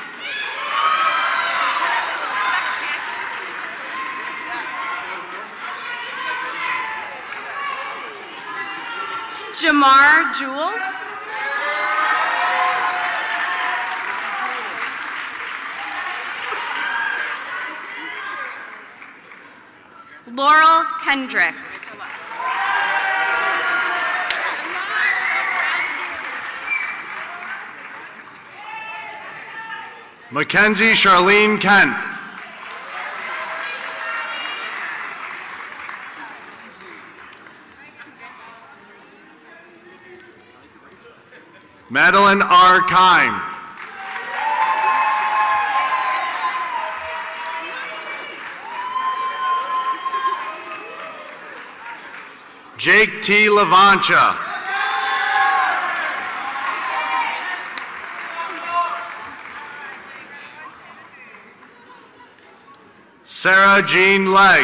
Jamar Jules. Laurel Kendrick. Mackenzie Charlene Kent. Madeline R. Kime. Jake T. Lavancha. Sarah Jean Legg.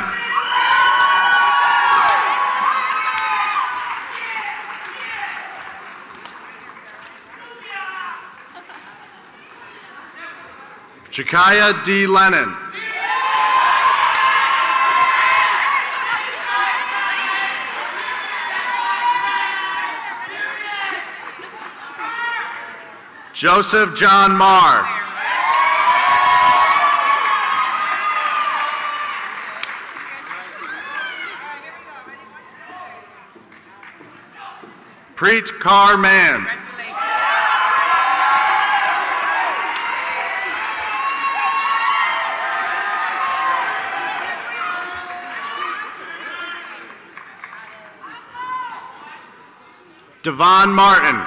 Jakaya D. Lennon. Joseph John Marr. Preet Kaur Mann. Devon Martin.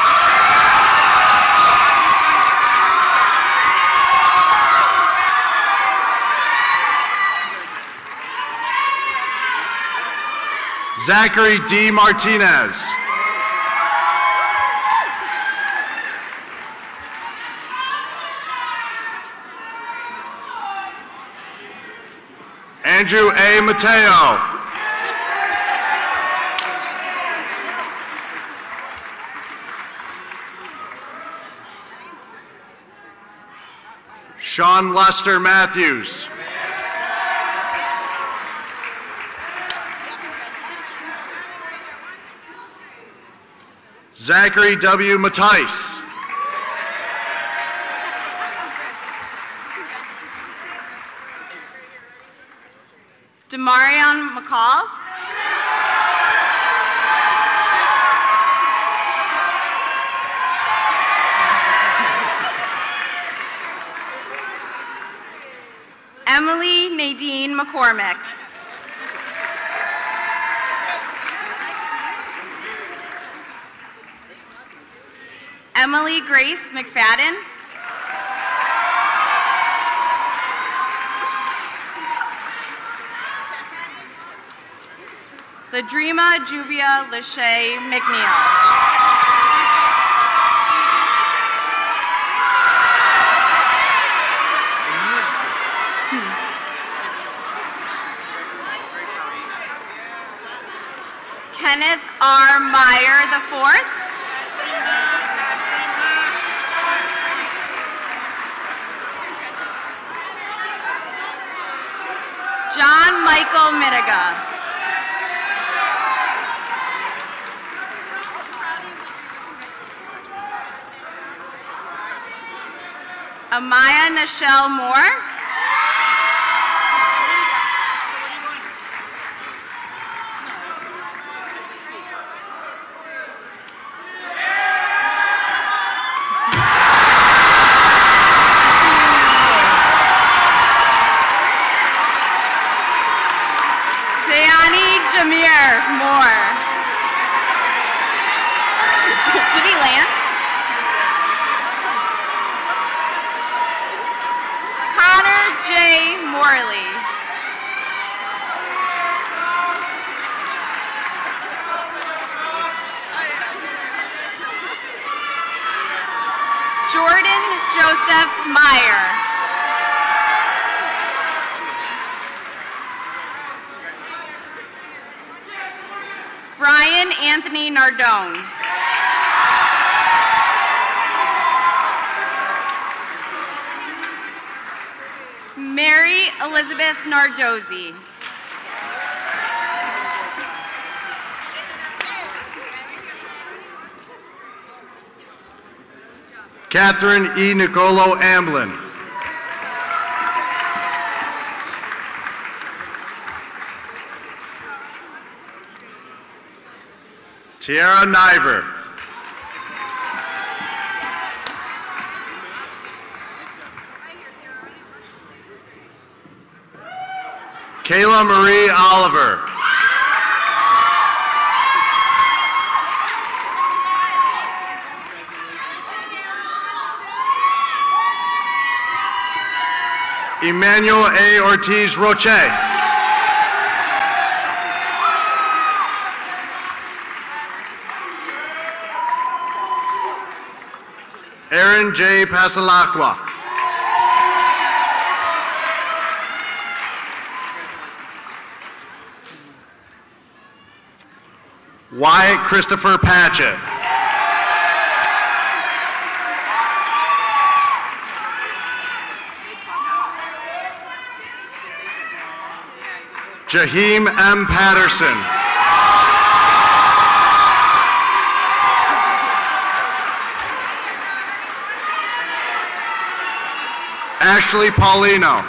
Zachary D. Martinez. Andrew A. Mateo. Sean Lester Matthews. Zachary W. Mattice. Demarion McCall. Emily Nadine McCormick. Emily Grace McFadden. Ladrima Juvia Lachey McNeil. Kenneth R. Meyer the fourth. John Michael Mitiga. Amaya Nichelle Moore. Zayani Jameer Moore. Did he land? Connor J. Morley. Jordan Joseph Meyer. Brian Anthony Nardone. Mary Elizabeth Nardozzi. Catherine E. Nicolo Amblin. Tiara Niver. Kayla Marie Oliver. Emmanuel A. Ortiz Roche. Aaron J. Pasalacqua. Wyatt Christopher Patchett. Jaheim M. Patterson. Ashley Paulino.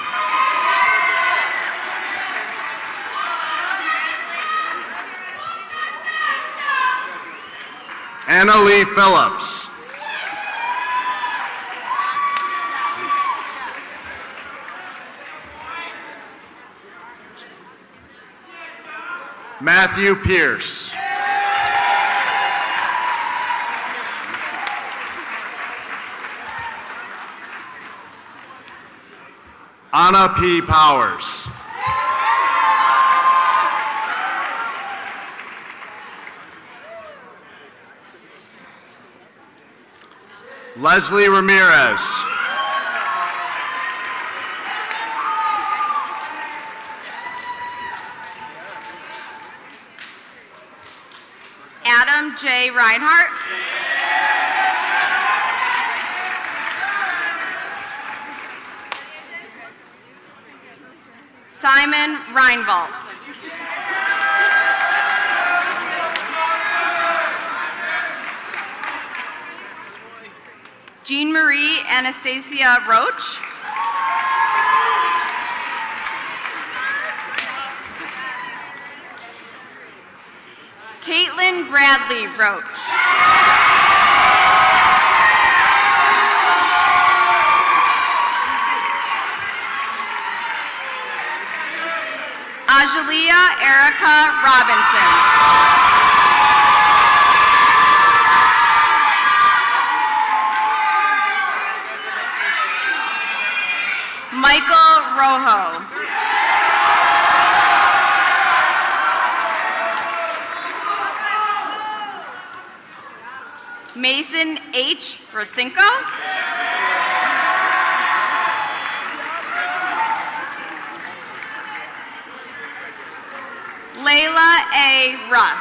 Anna Lee Phillips. Matthew Pierce. Anna P. Powers. Leslie Ramirez. Adam J. Reinhardt. Simon Reinvalt. Jean Marie Anastasia Roach. Caitlin Bradley Roach. Ajalia Erica Robinson. Michael Rojo. Mason H. Rosinko. Layla A. Russ.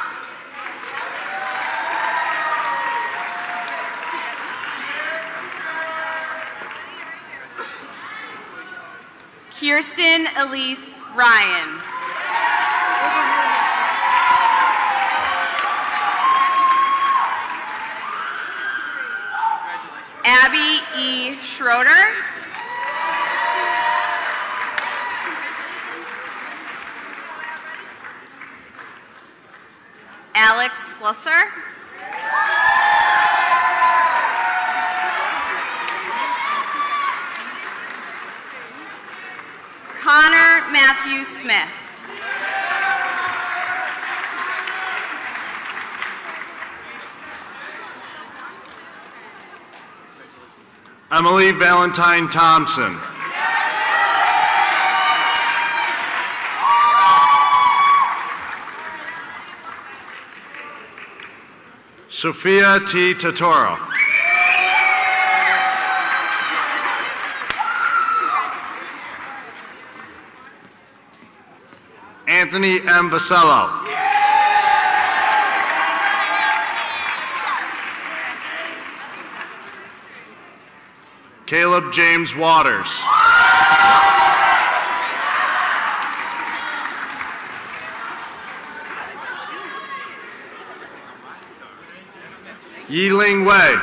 Kirsten Elise Ryan. Abby E. Schroeder. Alex Slusser. Connor Matthew Smith. Emily Valentine Thompson. Sophia T. Totoro. Anthony M. Vasello. Caleb James Waters. Yiling Wei.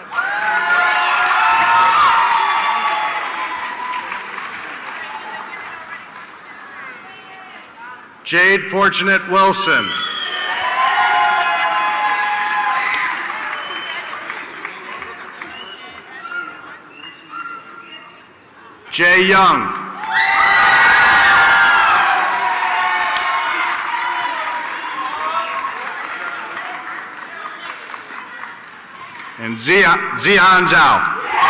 Jade Fortunate Wilson. Jay Young. And Zia- Zihan Zhao.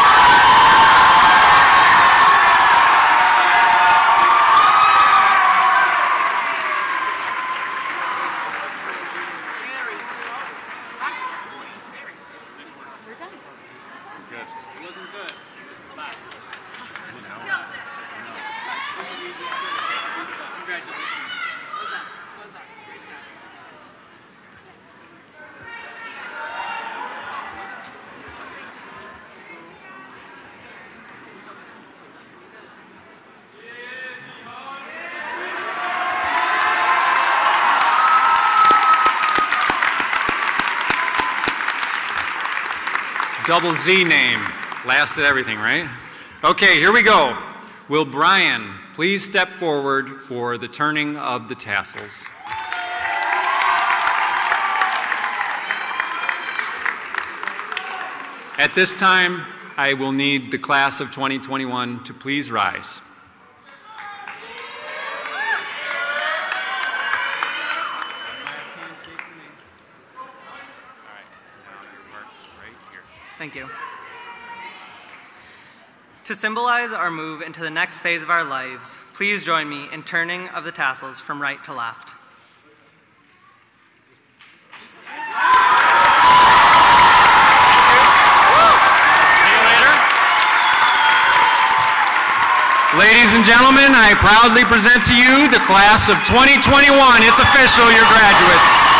Double Z name. Lasted everything, right? Okay, here we go. Will Brian please step forward for the turning of the tassels? At this time, I will need the class of twenty twenty-one to please rise. Thank you. To symbolize our move into the next phase of our lives, please join me in turning of the tassels from right to left. Ladies and gentlemen, I proudly present to you the class of twenty twenty-one. It's official, you're graduates.